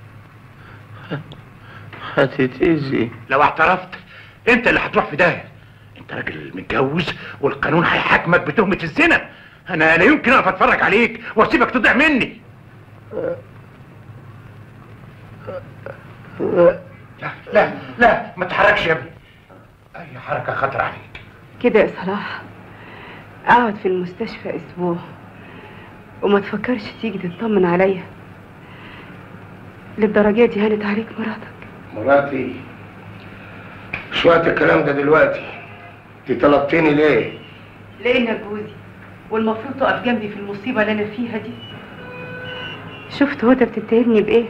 هتتأذي. لو اعترفت انت اللي هتروح في داهية. انت راجل متجوز والقانون هيحاكمك بتهمة الزنا. انا لا يمكن اقف اتفرج عليك واسيبك تضيع مني. لا ما تحركش يا ابني. اي حركة خطر عليك. كده يا صلاح اقعد في المستشفى اسبوع وما تفكرش تيجي تطمن عليا. للدرجة دي هانت عليك مراتك؟ مراتي مش وقت الكلام ده دلوقتي. انت طلبتني ليه؟ لانك جوزي والمفروض تقف جنبي في المصيبه اللي انا فيها دي. شفت هدى بتتهمني بايه؟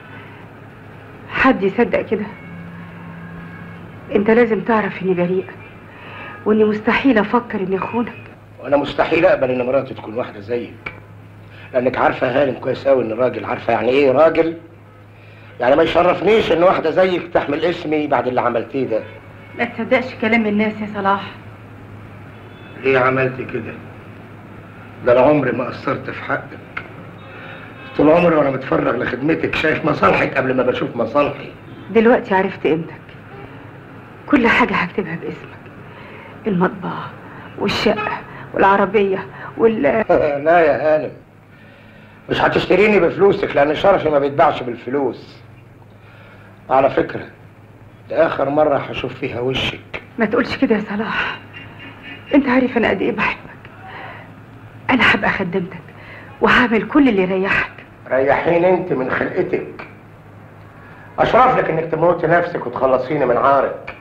حد يصدق كده؟ انت لازم تعرف اني بريئه واني مستحيل افكر اني اخونك. وانا مستحيل اقبل ان مراتي تكون واحده زيك، لانك عارفه يا هانم كويس قوي ان الراجل، عارفه يعني ايه راجل؟ يعني ما يشرفنيش ان واحده زيك تحمل اسمي بعد اللي عملتيه ده. ما تصدقش كلام الناس يا صلاح. ليه عملت كده؟ ده انا عمري ما قصرت في حقك. طول عمري وانا متفرغ لخدمتك شايف مصالحك قبل ما بشوف مصالحي. دلوقتي عرفت قيمتك. كل حاجه هكتبها باسمك، المطبعه والشقه والعربيه لا يا هانم، مش هتشتريني بفلوسك لان شرفي ما بيتباعش بالفلوس. على فكره ده اخر مره هشوف فيها وشك. ما تقولش كده يا صلاح، انت عارف انا قد ايه بحبك. انا هبقى خدمتك وهعمل كل اللي يريحك. ريحيني انت من خلقتك. اشرف لك انك تموتي نفسك وتخلصيني من عارك.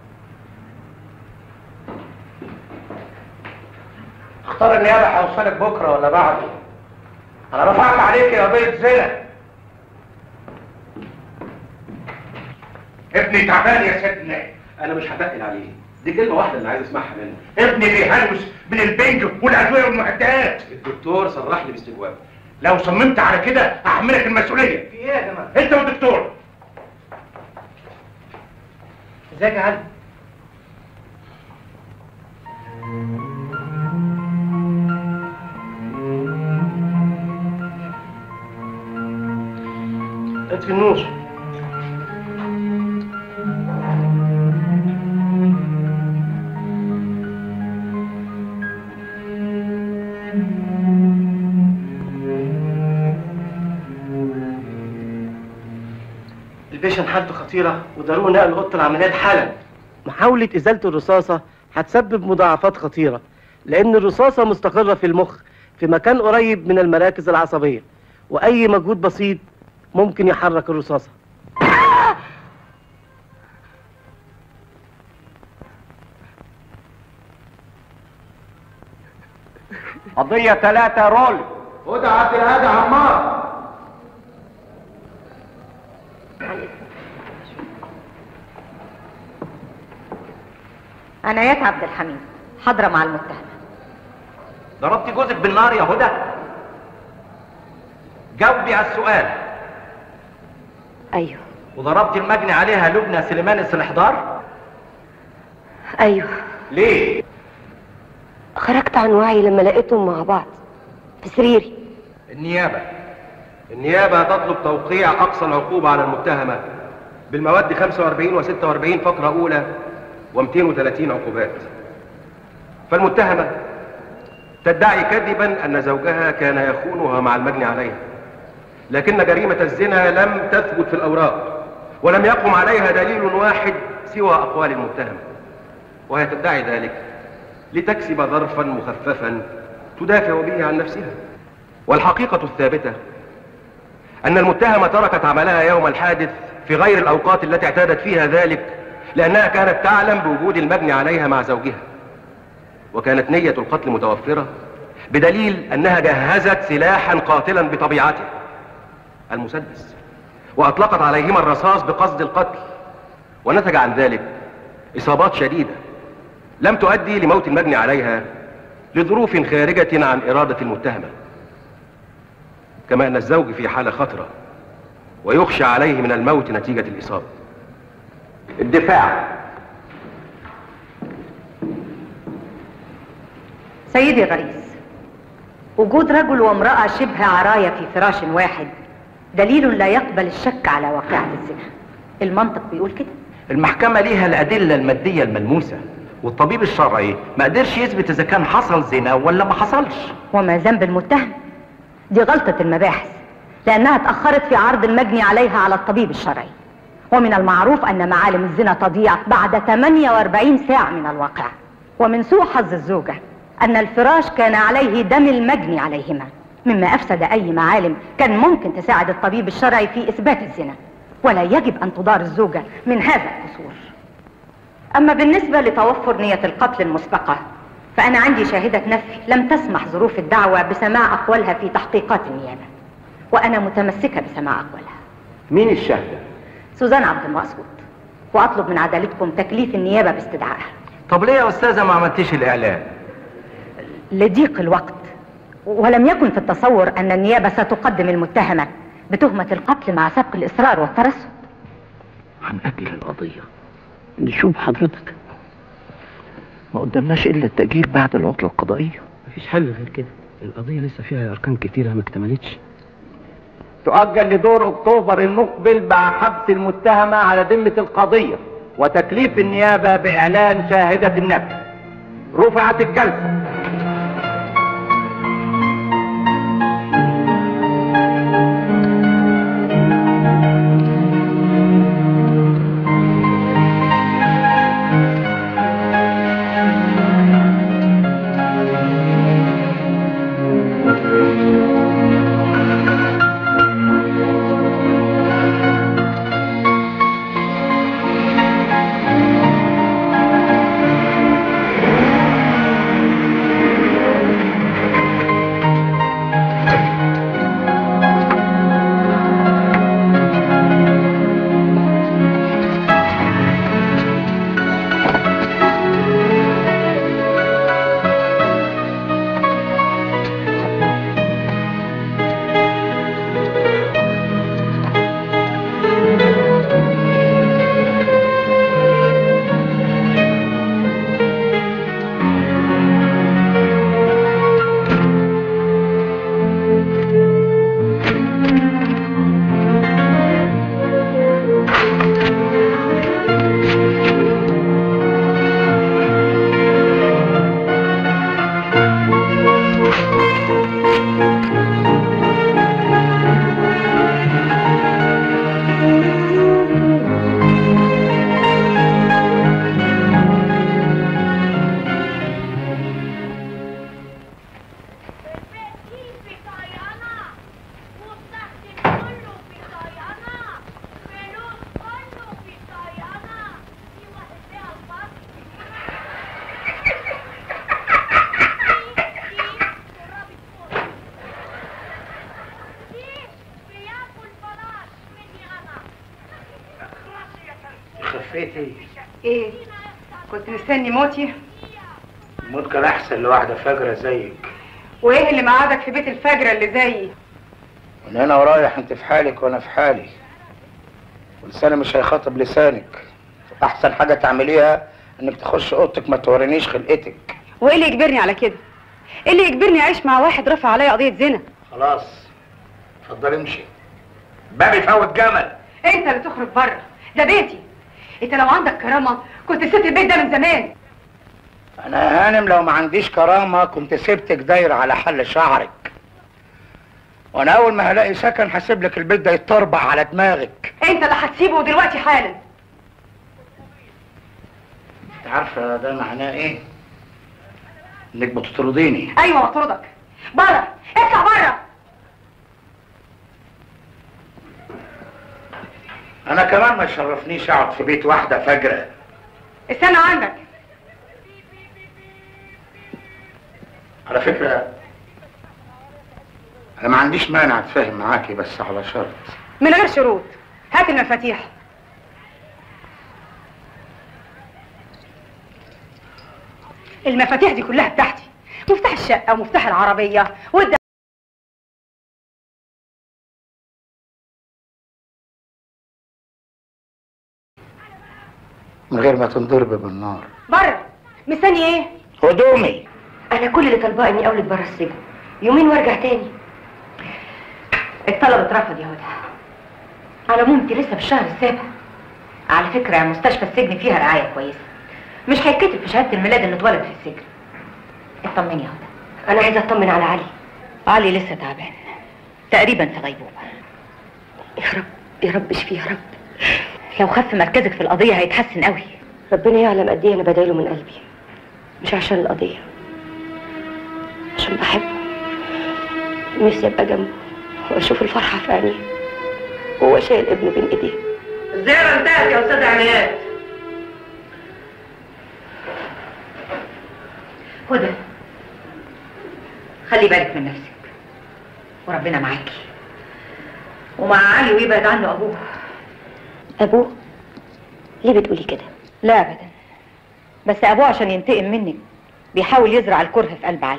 اختار النيابه هوصلك بكره ولا بعده. انا رفعت عليك يا بيت زنا. ابني تعبان يا سيدنا. انا مش هتقل عليه، دي كلمه واحده اللي عايز اسمعها منه. ابني بيهلوس من البنج والادويه والمعدات. الدكتور صرح لي باستجواب. لو صممت على كده احملك المسؤوليه. في ايه يا جماعه؟ انت والدكتور. ازيك يا علي؟ اطفي النور. البيشنت حالته خطيرة وضروري نقل أوضة العمليات حالا. محاولة إزالة الرصاصة هتسبب مضاعفات خطيرة، لأن الرصاصة مستقرة في المخ في مكان قريب من المراكز العصبية، وأي مجهود بسيط ممكن يحرك الرصاصة. قضية 3 رول. هدى عبد الهادي عمار. عنايات عبد الحميد حاضرة مع المتهم. ضربتي جوزك بالنار يا هدى؟ جاوبي على السؤال. ايوه. وضربتي المجني عليها لبنى سليمان السلحدار؟ ايوه. ليه؟ خرجت عن وعي لما لقيتهم مع بعض في سريري. النيابة تطلب توقيع أقصى العقوبة على المتهمة بالمواد 45 و46 فقرة أولى و230 عقوبات. فالمتهمة تدعي كذبا أن زوجها كان يخونها مع المجني عليها، لكن جريمة الزنا لم تثبت في الأوراق ولم يقم عليها دليل واحد سوى أقوال المتهم، وهي تدعي ذلك لتكسب ظرفا مخففا تدافع به عن نفسها. والحقيقة الثابتة أن المتهمة تركت عملها يوم الحادث في غير الأوقات التي اعتادت فيها ذلك، لأنها كانت تعلم بوجود المجني عليها مع زوجها، وكانت نية القتل متوفرة بدليل أنها جهزت سلاحا قاتلا بطبيعته، المسدس، وأطلقت عليهما الرصاص بقصد القتل، ونتج عن ذلك إصابات شديدة لم تؤدي لموت المجني عليها لظروف خارجة عن إرادة المتهمة، كما أن الزوج في حالة خطرة ويخشى عليه من الموت نتيجة الإصابة. الدفاع. سيدي الرئيس، وجود رجل وامرأة شبه عرايا في فراش واحد دليل لا يقبل الشك على واقعة الزنا. المنطق بيقول كده. المحكمة ليها الأدلة المادية الملموسة، والطبيب الشرعي ما قدرش يثبت إذا كان حصل زنا ولا ما حصلش. وما ذنب المتهم؟ دي غلطة المباحث، لأنها اتأخرت في عرض المجني عليها على الطبيب الشرعي، ومن المعروف أن معالم الزنا تضيع بعد 48 ساعة من الواقعة. ومن سوء حظ الزوجة أن الفراش كان عليه دم المجني عليهما، مما أفسد أي معالم كان ممكن تساعد الطبيب الشرعي في إثبات الزنا، ولا يجب أن تدار الزوجة من هذا القصور. أما بالنسبة لتوفر نية القتل المسبقة فأنا عندي شاهدة نفي لم تسمح ظروف الدعوة بسماع أقوالها في تحقيقات النيابة، وأنا متمسكة بسماع أقوالها. مين الشاهدة؟ سوزان عبد المقصود، وأطلب من عدالتكم تكليف النيابة باستدعائها. طب ليه يا أستاذة ما عملتيش الإعلان؟ لضيق الوقت، ولم يكن في التصور أن النيابة ستقدم المتهمة بتهمة القتل مع سبق الإصرار والترصد. هنأجل القضية، نشوف حضرتك، ما قدامناش إلا التأجيل بعد العطلة القضائية. مفيش حل غير كده، القضية لسه فيها أركان كتيرة ما اكتملتش. تؤجل لدور أكتوبر المقبل مع حبس المتهمة على ذمة القضية وتكليف النيابة بإعلان شاهدة النفي. رفعت الجلسة. خفيتي؟ ايه؟ كنت مستني موتي؟ الموت كان احسن لواحده فجره زيك. وايه اللي مقعدك في بيت الفجره اللي زيي؟ من هنا ورايح انت في حالك وانا في حالي، ولساني مش هيخاطب لسانك. احسن حاجه تعمليها انك تخش اوضتك ما تورينيش خلقتك. وايه اللي يجبرني على كده؟ ايه اللي يجبرني اعيش مع واحد رفع عليا قضيه زنا؟ خلاص اتفضلي امشي، بابي فوت جمل. انت اللي تخرج بره، ده بيتي. انت لو عندك كرامه كنت سبت البيت ده من زمان. انا يا هانم لو ما عنديش كرامه كنت سبتك دايره على حل شعرك، وانا اول ما هلاقي سكن هسيب لك البيت ده يتطربع على دماغك. انت اللي هتسيبه دلوقتي حالا. انت عارفه ده معناه ايه؟ انك بتطرديني. ايوه بطردك. بره، اطلع بره. انا كمان ما يشرفنيش اقعد في بيت واحده فجره. استنى عندك. على فكره انا ما عنديش مانع اتفاهم معاكي بس على شرط. من غير شروط. هات المفاتيح. المفاتيح دي كلها بتاعتي، مفتاح الشقه ومفتاح العربيه من غير ما تنضرب بالنار. بره. مستني ايه؟ هدومي. انا كل اللي طالباه اني اولد بره السجن يومين وارجع تاني. الطلب اترفض يا هدى. على العموم انت لسه في الشهر السابع. على فكره مستشفى السجن فيها رعايه كويسه، مش هيتكتب في شهاده الميلاد انه اتولد في السجن. اطمني يا هدى. انا عايزه اطمن على علي. علي لسه تعبان تقريبا في غيبوبه. يا رب يا رب اشفيه يا رب. لو خف مركزك في القضيه هيتحسن قوي. ربنا يعلم قد ايه انا بدايله من قلبي، مش عشان القضيه، عشان بحبه. نفسي ابقى جنبه واشوف الفرحه في عينيه وهو شايل ابنه بين ايديه. الزياره انتهت يا استاذ عنايات. هدى خلي بالك من نفسك وربنا معاكي ومع علي ويبعد عنه ابوه. ابوه؟ ليه بتقولي كده؟ لا ابدا، بس ابوه عشان ينتقم منك بيحاول يزرع الكره في قلب علي.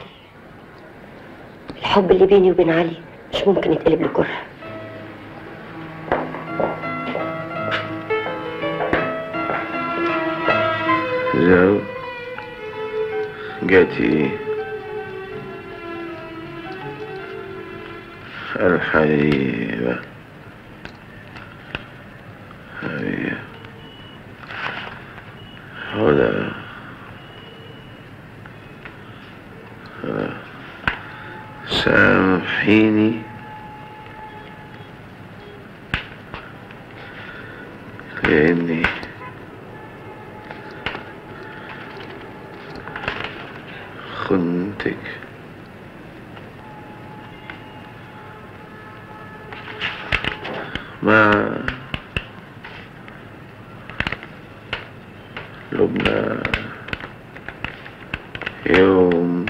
الحب اللي بيني وبين علي مش ممكن يتقلب لكره. زوجتي الحبيبة هدى سامحيني لأني خنتك مع لبنى يوم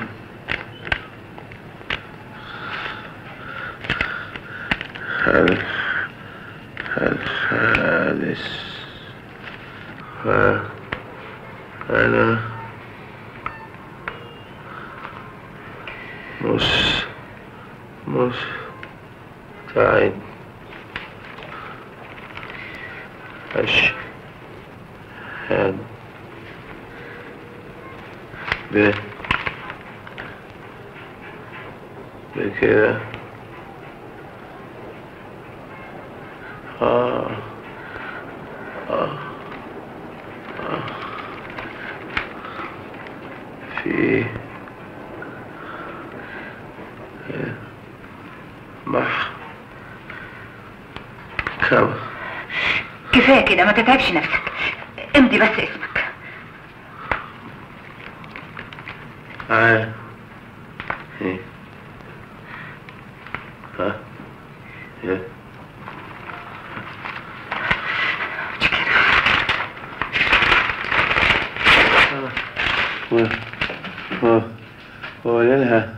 الحادث، فأنا مستعد أشهد بكده. في محكمة. كفايه كده، ما تتعبش نفسك، امضي بس اسمك. ايه وقول لها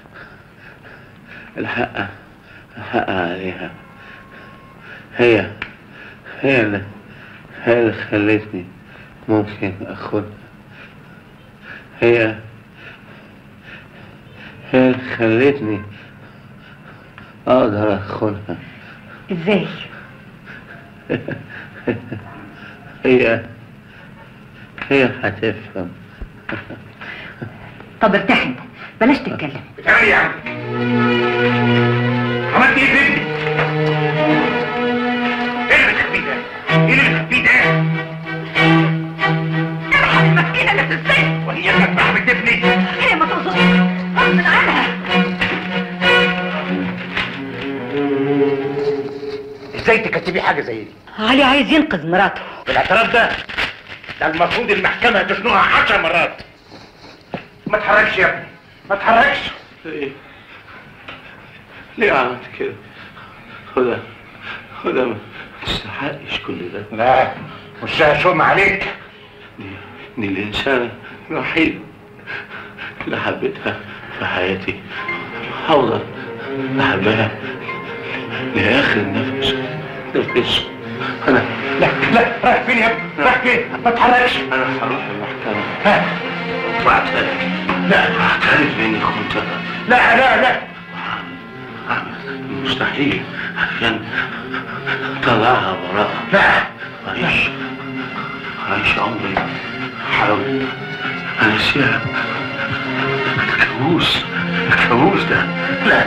الحق عليها، هي اللي خلتني ممكن اخدها، هي اللي خلتني اقدر اخدها. ازاي؟ هي هتفهم. طب ارتاح انت، بلاش تتكلم. بتعمل ايه يا عم؟ عملت ايه في ابني؟ ايه اللي بتخبيه ده؟ ايه اللي بتخبيه ده؟ ارحم المسكينه اللي في السجن. وهي كانت رحمة ابني؟ هي ما تقصدش غصب عنها. ازاي تكتبي حاجة زي دي؟ علي عايز ينقذ مراته. بالاعتراف ده المفروض المحكمة تشنقها 10 مرات. ما تحركش يا ابني، ما تحركش. ليه عملت كده؟ هدى ما تستحقش كل ده. لا، مش هشوم عليك. دي الإنسانة الوحيدة اللي حبيتها في حياتي، هفضل أحبها لآخر نفس. أنا لا رايح فين يا ابني؟ رايح فين؟ ما تحركش. أنا هروح المحكمة وأعترف. لا أعترف بإني خنتها. لا مستحيل عشان طلعها براءة. لا عايش عمري حاول أنسيها. الكابوس ده. لا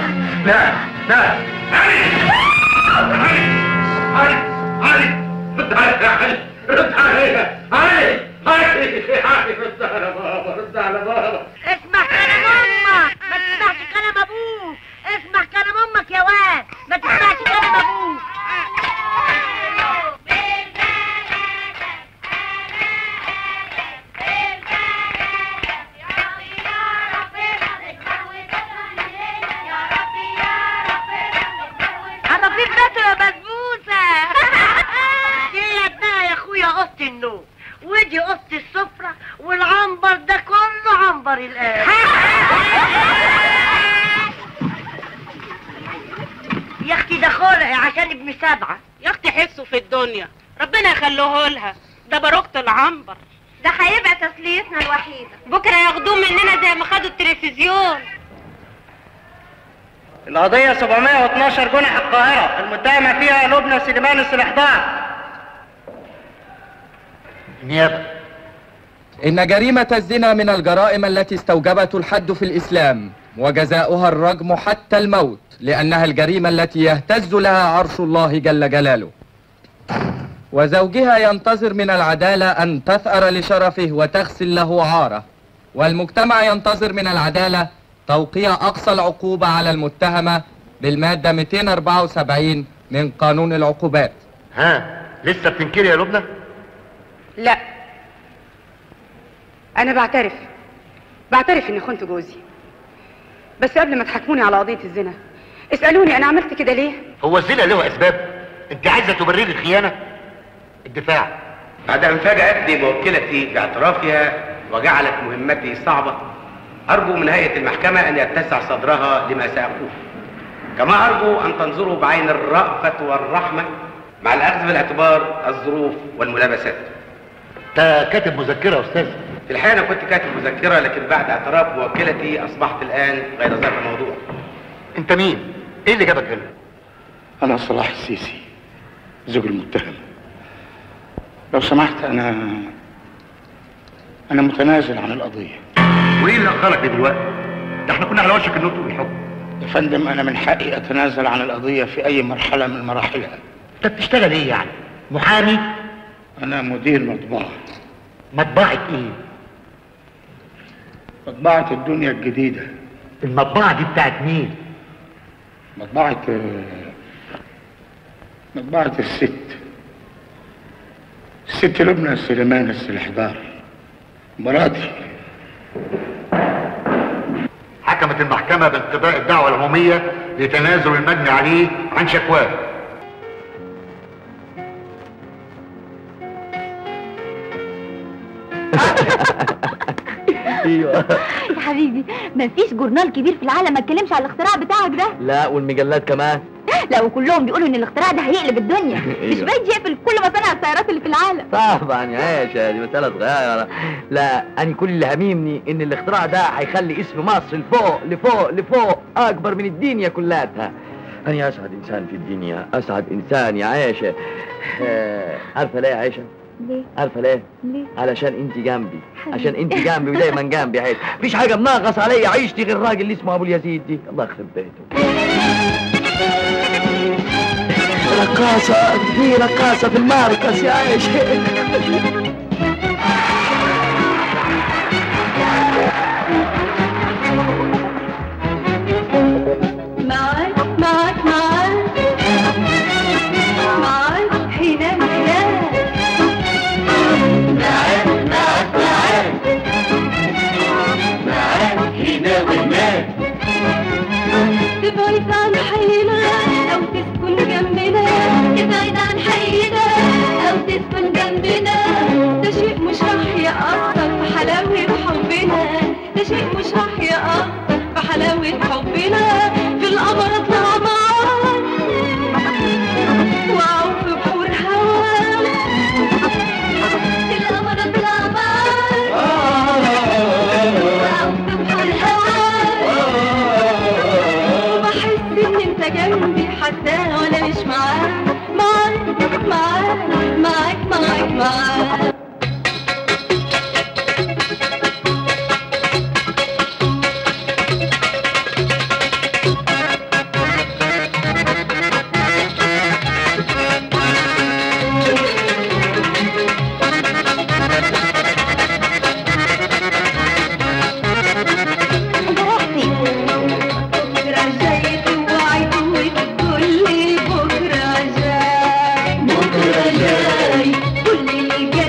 علي رد عليا، رد عليا علي، رد على بابا. اسمع كلام امك، ما تسمعش كلام ابوك. اسمع كلام امك يا واد، ما تسمعش كلام ابوك. عرفيه بنته يا بسبوسه. دي ابنها يا اخويا اوضه النوم، ودي اوضه السفره، والعنبر ده كله عنبر. العنبر الآن. يا اختي ده خلق عشان ابن 7. يا اختي حسه في الدنيا، ربنا يخليه لها، ده باروكة العنبر. ده هيبقى تسليتنا الوحيدة. بكره ياخدوه مننا زي ما خدوا التلفزيون. القضية 712 جنح القاهرة، المتهمة فيها لبنى سليمان السلحدار. نيابة. إن جريمة الزنا من الجرائم التي استوجبت الحد في الإسلام، وجزاؤها الرجم حتى الموت، لأنها الجريمة التي يهتز لها عرش الله جل جلاله. وزوجها ينتظر من العدالة أن تثأر لشرفه وتغسل له عاره، والمجتمع ينتظر من العدالة توقيع أقصى العقوبة على المتهمة بالمادة 274 من قانون العقوبات. ها لسه بتنكري يا لبنى؟ لا، أنا بعترف إني خنت جوزي، بس قبل ما تحاكموني على قضية الزنا اسألوني أنا عملت كده ليه؟ هو الزنا له أسباب؟ أنت عايزة تبرري الخيانة؟ الدفاع. بعد أن فاجأتني موكلتي باعترافها وجعلت مهمتي صعبة، أرجو من هيئة المحكمة أن يتسع صدرها لما سأقول، كما أرجو أن تنظروا بعين الرأفة والرحمة مع الأخذ بالاعتبار الظروف والملابسات. أنت كاتب مذكرة يا أستاذ؟ في الحقيقة أنا كنت كاتب مذكرة، لكن بعد اعتراف موكلتي أصبحت الآن غير ذات الموضوع. أنت مين؟ إيه اللي جابك هنا؟ أنا صلاح السيسي، زوج المتهم. لو سمحت أنا متنازل عن القضية. وإيه اللي أخرك دلوقتي؟ ده إحنا كنا على وشك النطق بالحكم. يا فندم أنا من حقي أتنازل عن القضية في أي مرحلة من مراحلها. أنت بتشتغل إيه يعني؟ محامي؟ أنا مدير مطبعة. مطبعة إيه؟ مطبعة الدنيا الجديدة. المطبعة دي بتاعت مين؟ مطبعة الست لبنى سليمان السلحدار، مراتي. حكمت المحكمة بانقضاء الدعوة العمومية لتنازل المجني عليه عن شكواه. ايوه يا حبيبي، مفيش جورنال كبير في العالم ما اتكلمش على الاختراع بتاعك ده. لا والمجلات كمان. لا وكلهم بيقولوا ان الاختراع ده هيقلب الدنيا. مش بايد يقفل كل مصانع السيارات اللي في العالم. طبعا يا عيشة، دي مسألة صغيرة. لا أنا كل اللي هاممني إن الاختراع ده هيخلي اسم مصر لفوق لفوق لفوق أكبر من الدنيا كلها. أنا أسعد إنسان في الدنيا، أسعد إنسان يا عيشة. عارفة ليه يا عيشة؟ ليه؟ عارفة ليه؟ ليه؟ علشان انت جنبي، عشان انت جنبي ودايما جنبي يا عيشة. مفيش حاجة مناقص عليا عيشتي غير الراجل اللي اسمه ابو اليزيد دي، الله يخرب بيته. رقاصة، في رقاصة في الماركس يا عيشة. تبعد عن حينا أو تسكن جنبنا، تبعد عن حينا أو تسكن جنبنا، ده شيء مش راح يأثر في حلاوة حبنا، ده شيء مش راح يأثر في حلاوة حبنا. في القمر اطلع معاك وأعوم في بحور هواك، في القمر اطلع معاك وأعوم في بحور هواك، وبحس إن أنت جنبي حتى وأنا مش معاك، معاك معاك معاك معاك معاك. كل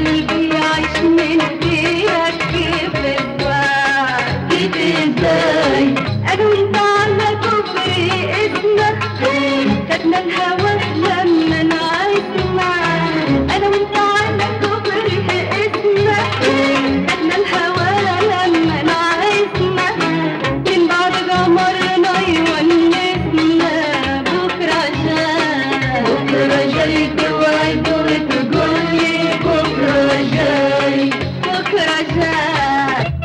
جاي.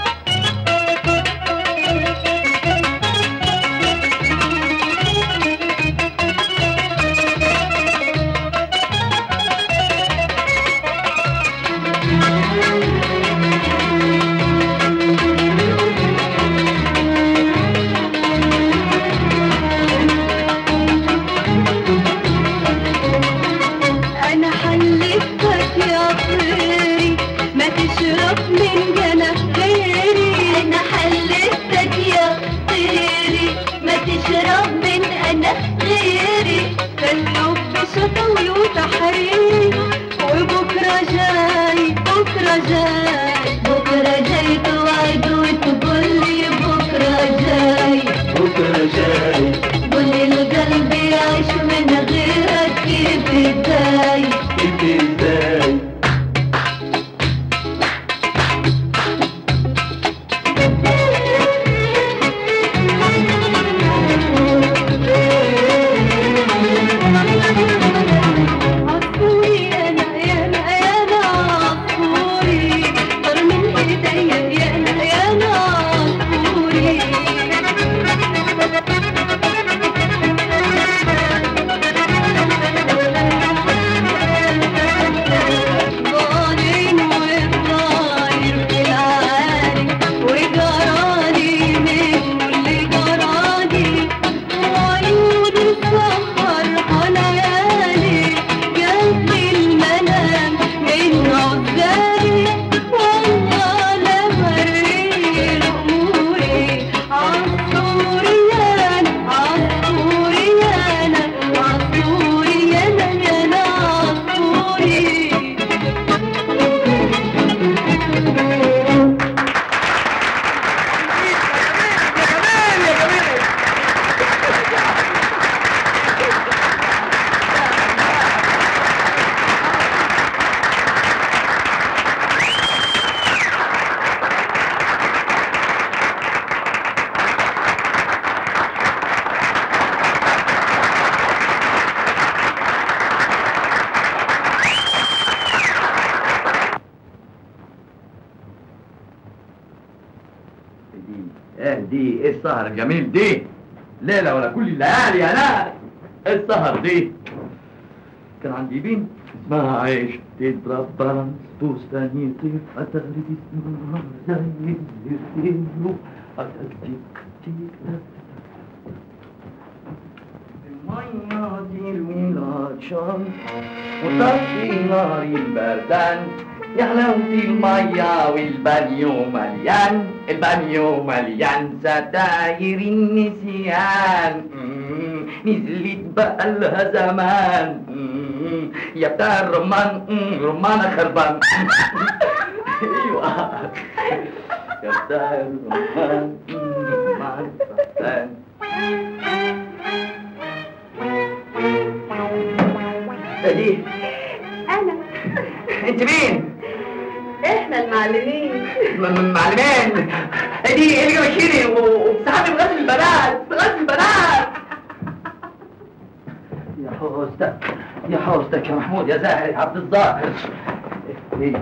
أنا حلفتك يا طيري ما تشرب من جناح غيري. أنا حلفتك يا طيري ما تشرب من جناح غيري. فالحب شطوي وتحرير وبكرة جاي بكرة جاي بكرة جاي توعد وتقول لي بكرة جاي بكرة جاي. قولي القلب يعيش من غيرك كيف ازاي كيف ازاي؟ عصفوري انا يا انا يا انا عصفوري طار من ايديا يا انا يا انا عصفوري. ضايع وطاير في العالي وجرالي منه اللي جرالي. وعيوني سهر ليالي جنب المنام من عزالي. والله لا مرير اموري عصفوري انا عصفوري انا عصفوري انا يا انا عصفوري. دي ايه السهر الجميل دي؟ ليلة ولا كل الليالي يا ناس. ايه السهر دي؟ كان عندي بنت اسمها عيش تضرب برنس بستاني طير اتغرب اسمها زي الزيرو اتكتك تك المية دي العطشان وطفي نار البردان يا حلاوة المية والبانيو مليان. البانيو مليان ستاير النسيان. نزلت بقى لها زمان. يا بتاع الرمان رمانة خربان. ايوه يا بتاع الرمان رمانة خربان. دي انا. انت مين؟ احنا المعلمين. معلمين؟ دي اللي جابتيني وبتسحبني بغسل البنات بغسل البنات. يا حوستك يا حوستك يا محمود يا زاهر يا عبد الظاهر. دي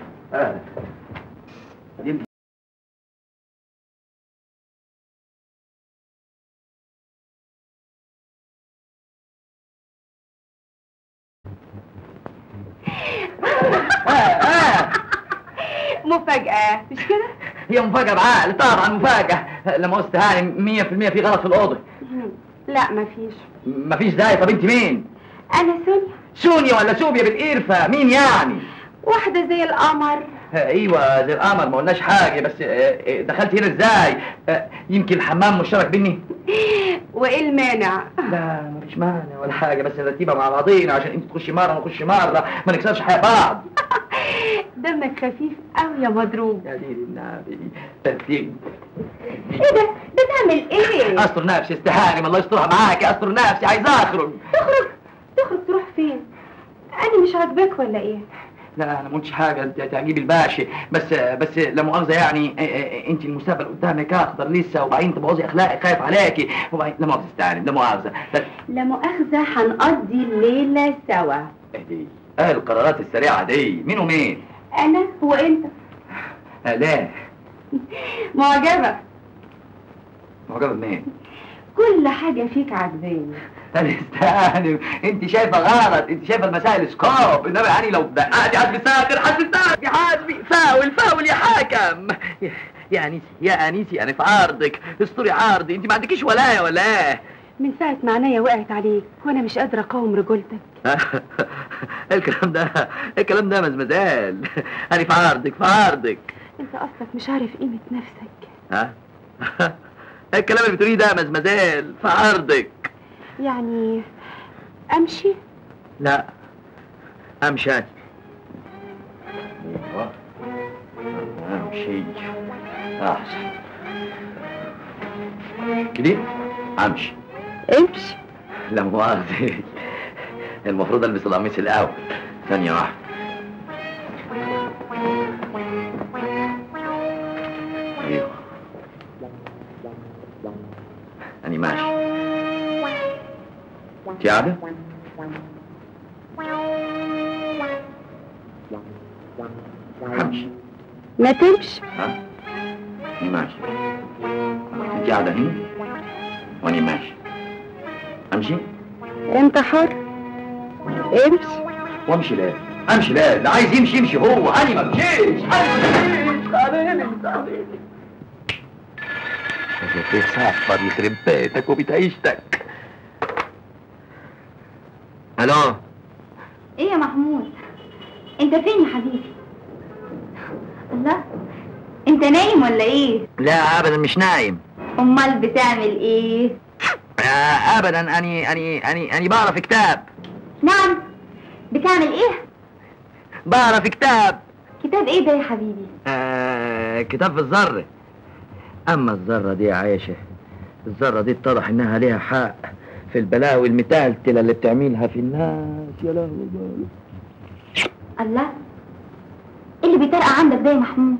مفاجأة مش كده؟ هي مفاجأة بعقل طبعا مفاجأة. لما قلت هاني 100% في غلط في الأوضة. لا مفيش. مفيش ازاي؟ طب انت مين؟ انا سونيا. سونيا ولا سوبيا بالقرفة؟ مين يعني؟ واحدة زي القمر. ايوه زي القمر ما قلناش حاجة بس دخلت هنا ازاي؟ يمكن الحمام مشترك بيني؟ وايه المانع؟ لا مفيش مانع ولا حاجة بس نرتبها مع بعضينا عشان انت تخشي مرة ونخش مرة ما نكسرش حياة بعض. دمك خفيف قوي يا مضروب. يا دين النبي ترتيب. ايه ده؟ بتعمل ايه؟ استر نفسي استهانم الله يسترها معاكي. استر نفسي عايز اخرج. تخرج تروح فين؟ انا مش عاجباك ولا ايه؟ لا انا ما قلتش حاجه انت تعجبي الباشا بس لا مؤاخذه يعني انت المستقبل قدامك اخضر لسه وبعدين تبوظي اخلاقي خايف عليكي وبعدين لا مؤاخذه استعلم لا مؤاخذه لا مؤاخذه هنقضي الليله سوا. اهدي القرارات السريعه دي مين ومين؟ انا وانت. ليه؟ معجبة. معجبة بمين؟ كل حاجة فيك عجباني. استهانم، انت شايفه غلط، انت شايفه المسائل سكوب، انما يعني لو دققتي هتسافر هتسافر حاسبي. فاول يا حاكم. يا انيسي يا انيسي انا في عرضك، استوري عرضي، انت ما عندكيش ولايه ولا ايه؟ من ساعة ما عينيا وقعت عليك وانا مش قادرة اقاوم رجولتك. الكلام ده مزمزال. انا في عرضك. انت اصلك مش عارف قيمة نفسك. ها؟ الكلام اللي بتقوليه ده مزمزال في عرضك. يعني امشي؟ لا امشي. امشي احسن كده. امشي. لا مؤاخذة، المفروض البس القميص الاول. ثانية واحدة. ايوه أنا ماشي. انت قاعدة؟ همشي. ما تمشي. ها؟ أنا ماشي. انت قاعدة هنا وأنا ماشي. امشي؟ انت حر. امشي. وامشي ليه؟ امشي ليه؟ اللي عايز يمشي هو، انا ما امشيش. تعالي بتسافر يخرب بيتك وبتعيشتك. الو. ايه يا محمود؟ انت فين يا حبيبي؟ الله، انت نايم ولا ايه؟ لا ابدا مش نايم. امال بتعمل ايه؟ ابدا اني بقرا في كتاب. نعم، بتعمل ايه؟ بقرا في كتاب. كتاب ايه ده يا حبيبي؟ كتاب في الذرة. اما الذرة دي يا عايشة، الذرة دي اتضح انها ليها حق في البلاوي المتالتلة اللي بتعملها في الناس. يا لهوي. الله، ايه اللي بيطرقع عندك ده يا محمود؟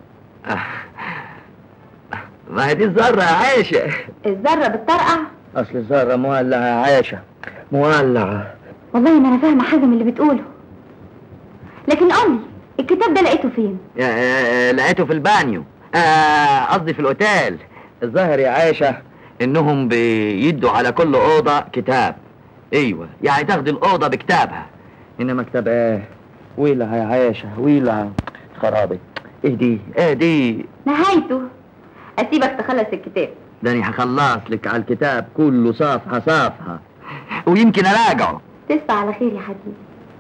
ما هي دي الذرة يا عايشة. الذرة بتطرقع؟ اصل الذرة مولعة يا عايشة، مولعة. والله ما انا فاهمة حاجة من اللي بتقوله، لكن قولي الكتاب ده لقيته فين؟ لقيته في البانيو، قصدي في الاوتيل. الظاهر يا عايشة انهم بيدوا على كل اوضة كتاب. ايوه يعني تاخدي الاوضة بكتابها، انما كتاب ايه؟ ويلها يا عايشة ويلها. خرابي. ايه دي نهايته اسيبك تخلص الكتاب. ده انا هخلص لك على الكتاب كله صفحة صفحة، ويمكن اراجعه. تصبح على خير يا حبيبي.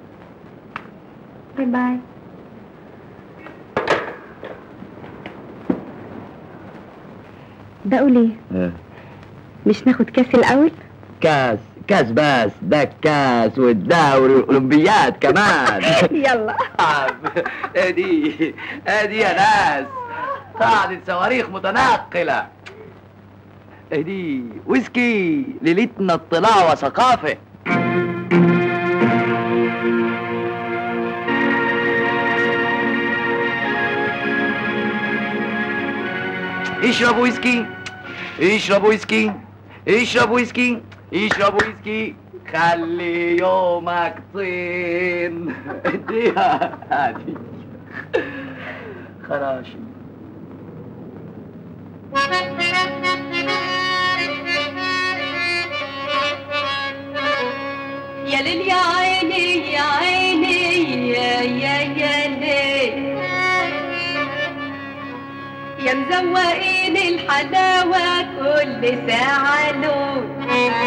باي باي. بقول ايه؟ مش ناخد كاس الاول؟ كاس بس، ده الكاس والدوري والاولمبياد كمان. يلا. ادي يا ناس قاعدة صواريخ متنقلة. ادي ويسكي، ليلتنا اطلاع وثقافة. اشرب ويسكي، اشرب ويسكي، اشرب ويسكي، اشرب ويسكي، خلي يومك طين. اديها هادي خراشي. يا ليل يا عيني يا عيني يا ليل، يا مزوقين الحلاوة كل ساعة لون،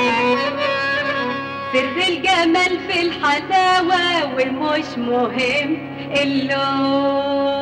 سر الجمال في الحلاوة والمش مهم اللون.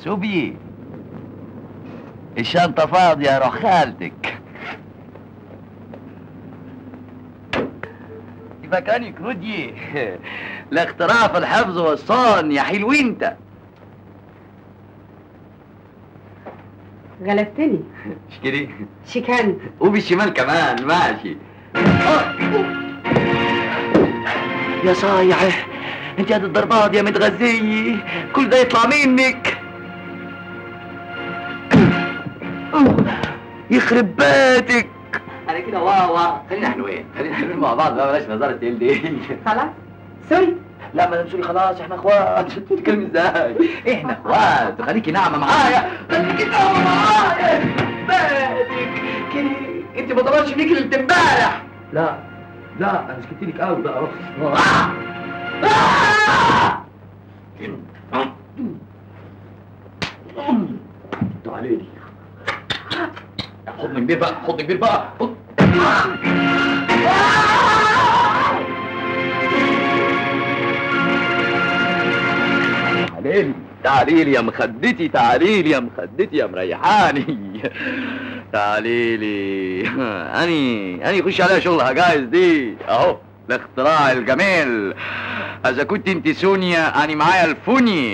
سوبي الشنطة فاضية، روح خالتك. فكانك رودي الاختراع في الحفظ والصون يا حلو انت. غلبتني. اشكري. شكان. وبالشمال كمان ماشي. يا صايعة انت هاد الضربات يا متغذية كل ده يطلع منك. يخرب بيتك. انا كده واوا خلينا حلوين، خلينا حلوين مع بعض بقى، بلاش نظرة دي. خلاص سوري. لا ما سوري خلاص، احنا اخوات. بتتكلمي ازاي؟ احنا اخوات، خليكي ناعمة معايا، خليكي ناعمة معايا. بيتك كده انت ما ضربتش فيك اللي امبارح. لا انا سكت لك قوي بقى. تعالي لي. حضن كبير بقى، حضن كبير بقى. تعالي لي يا مخدتي، تعالي لي يا مخدتي يا مريحاني. تعالي لي. اني خش عليها شغلها جايز دي اهو، الاختراع الجميل. اذا كنت انت سونيا اني معايا الفوني.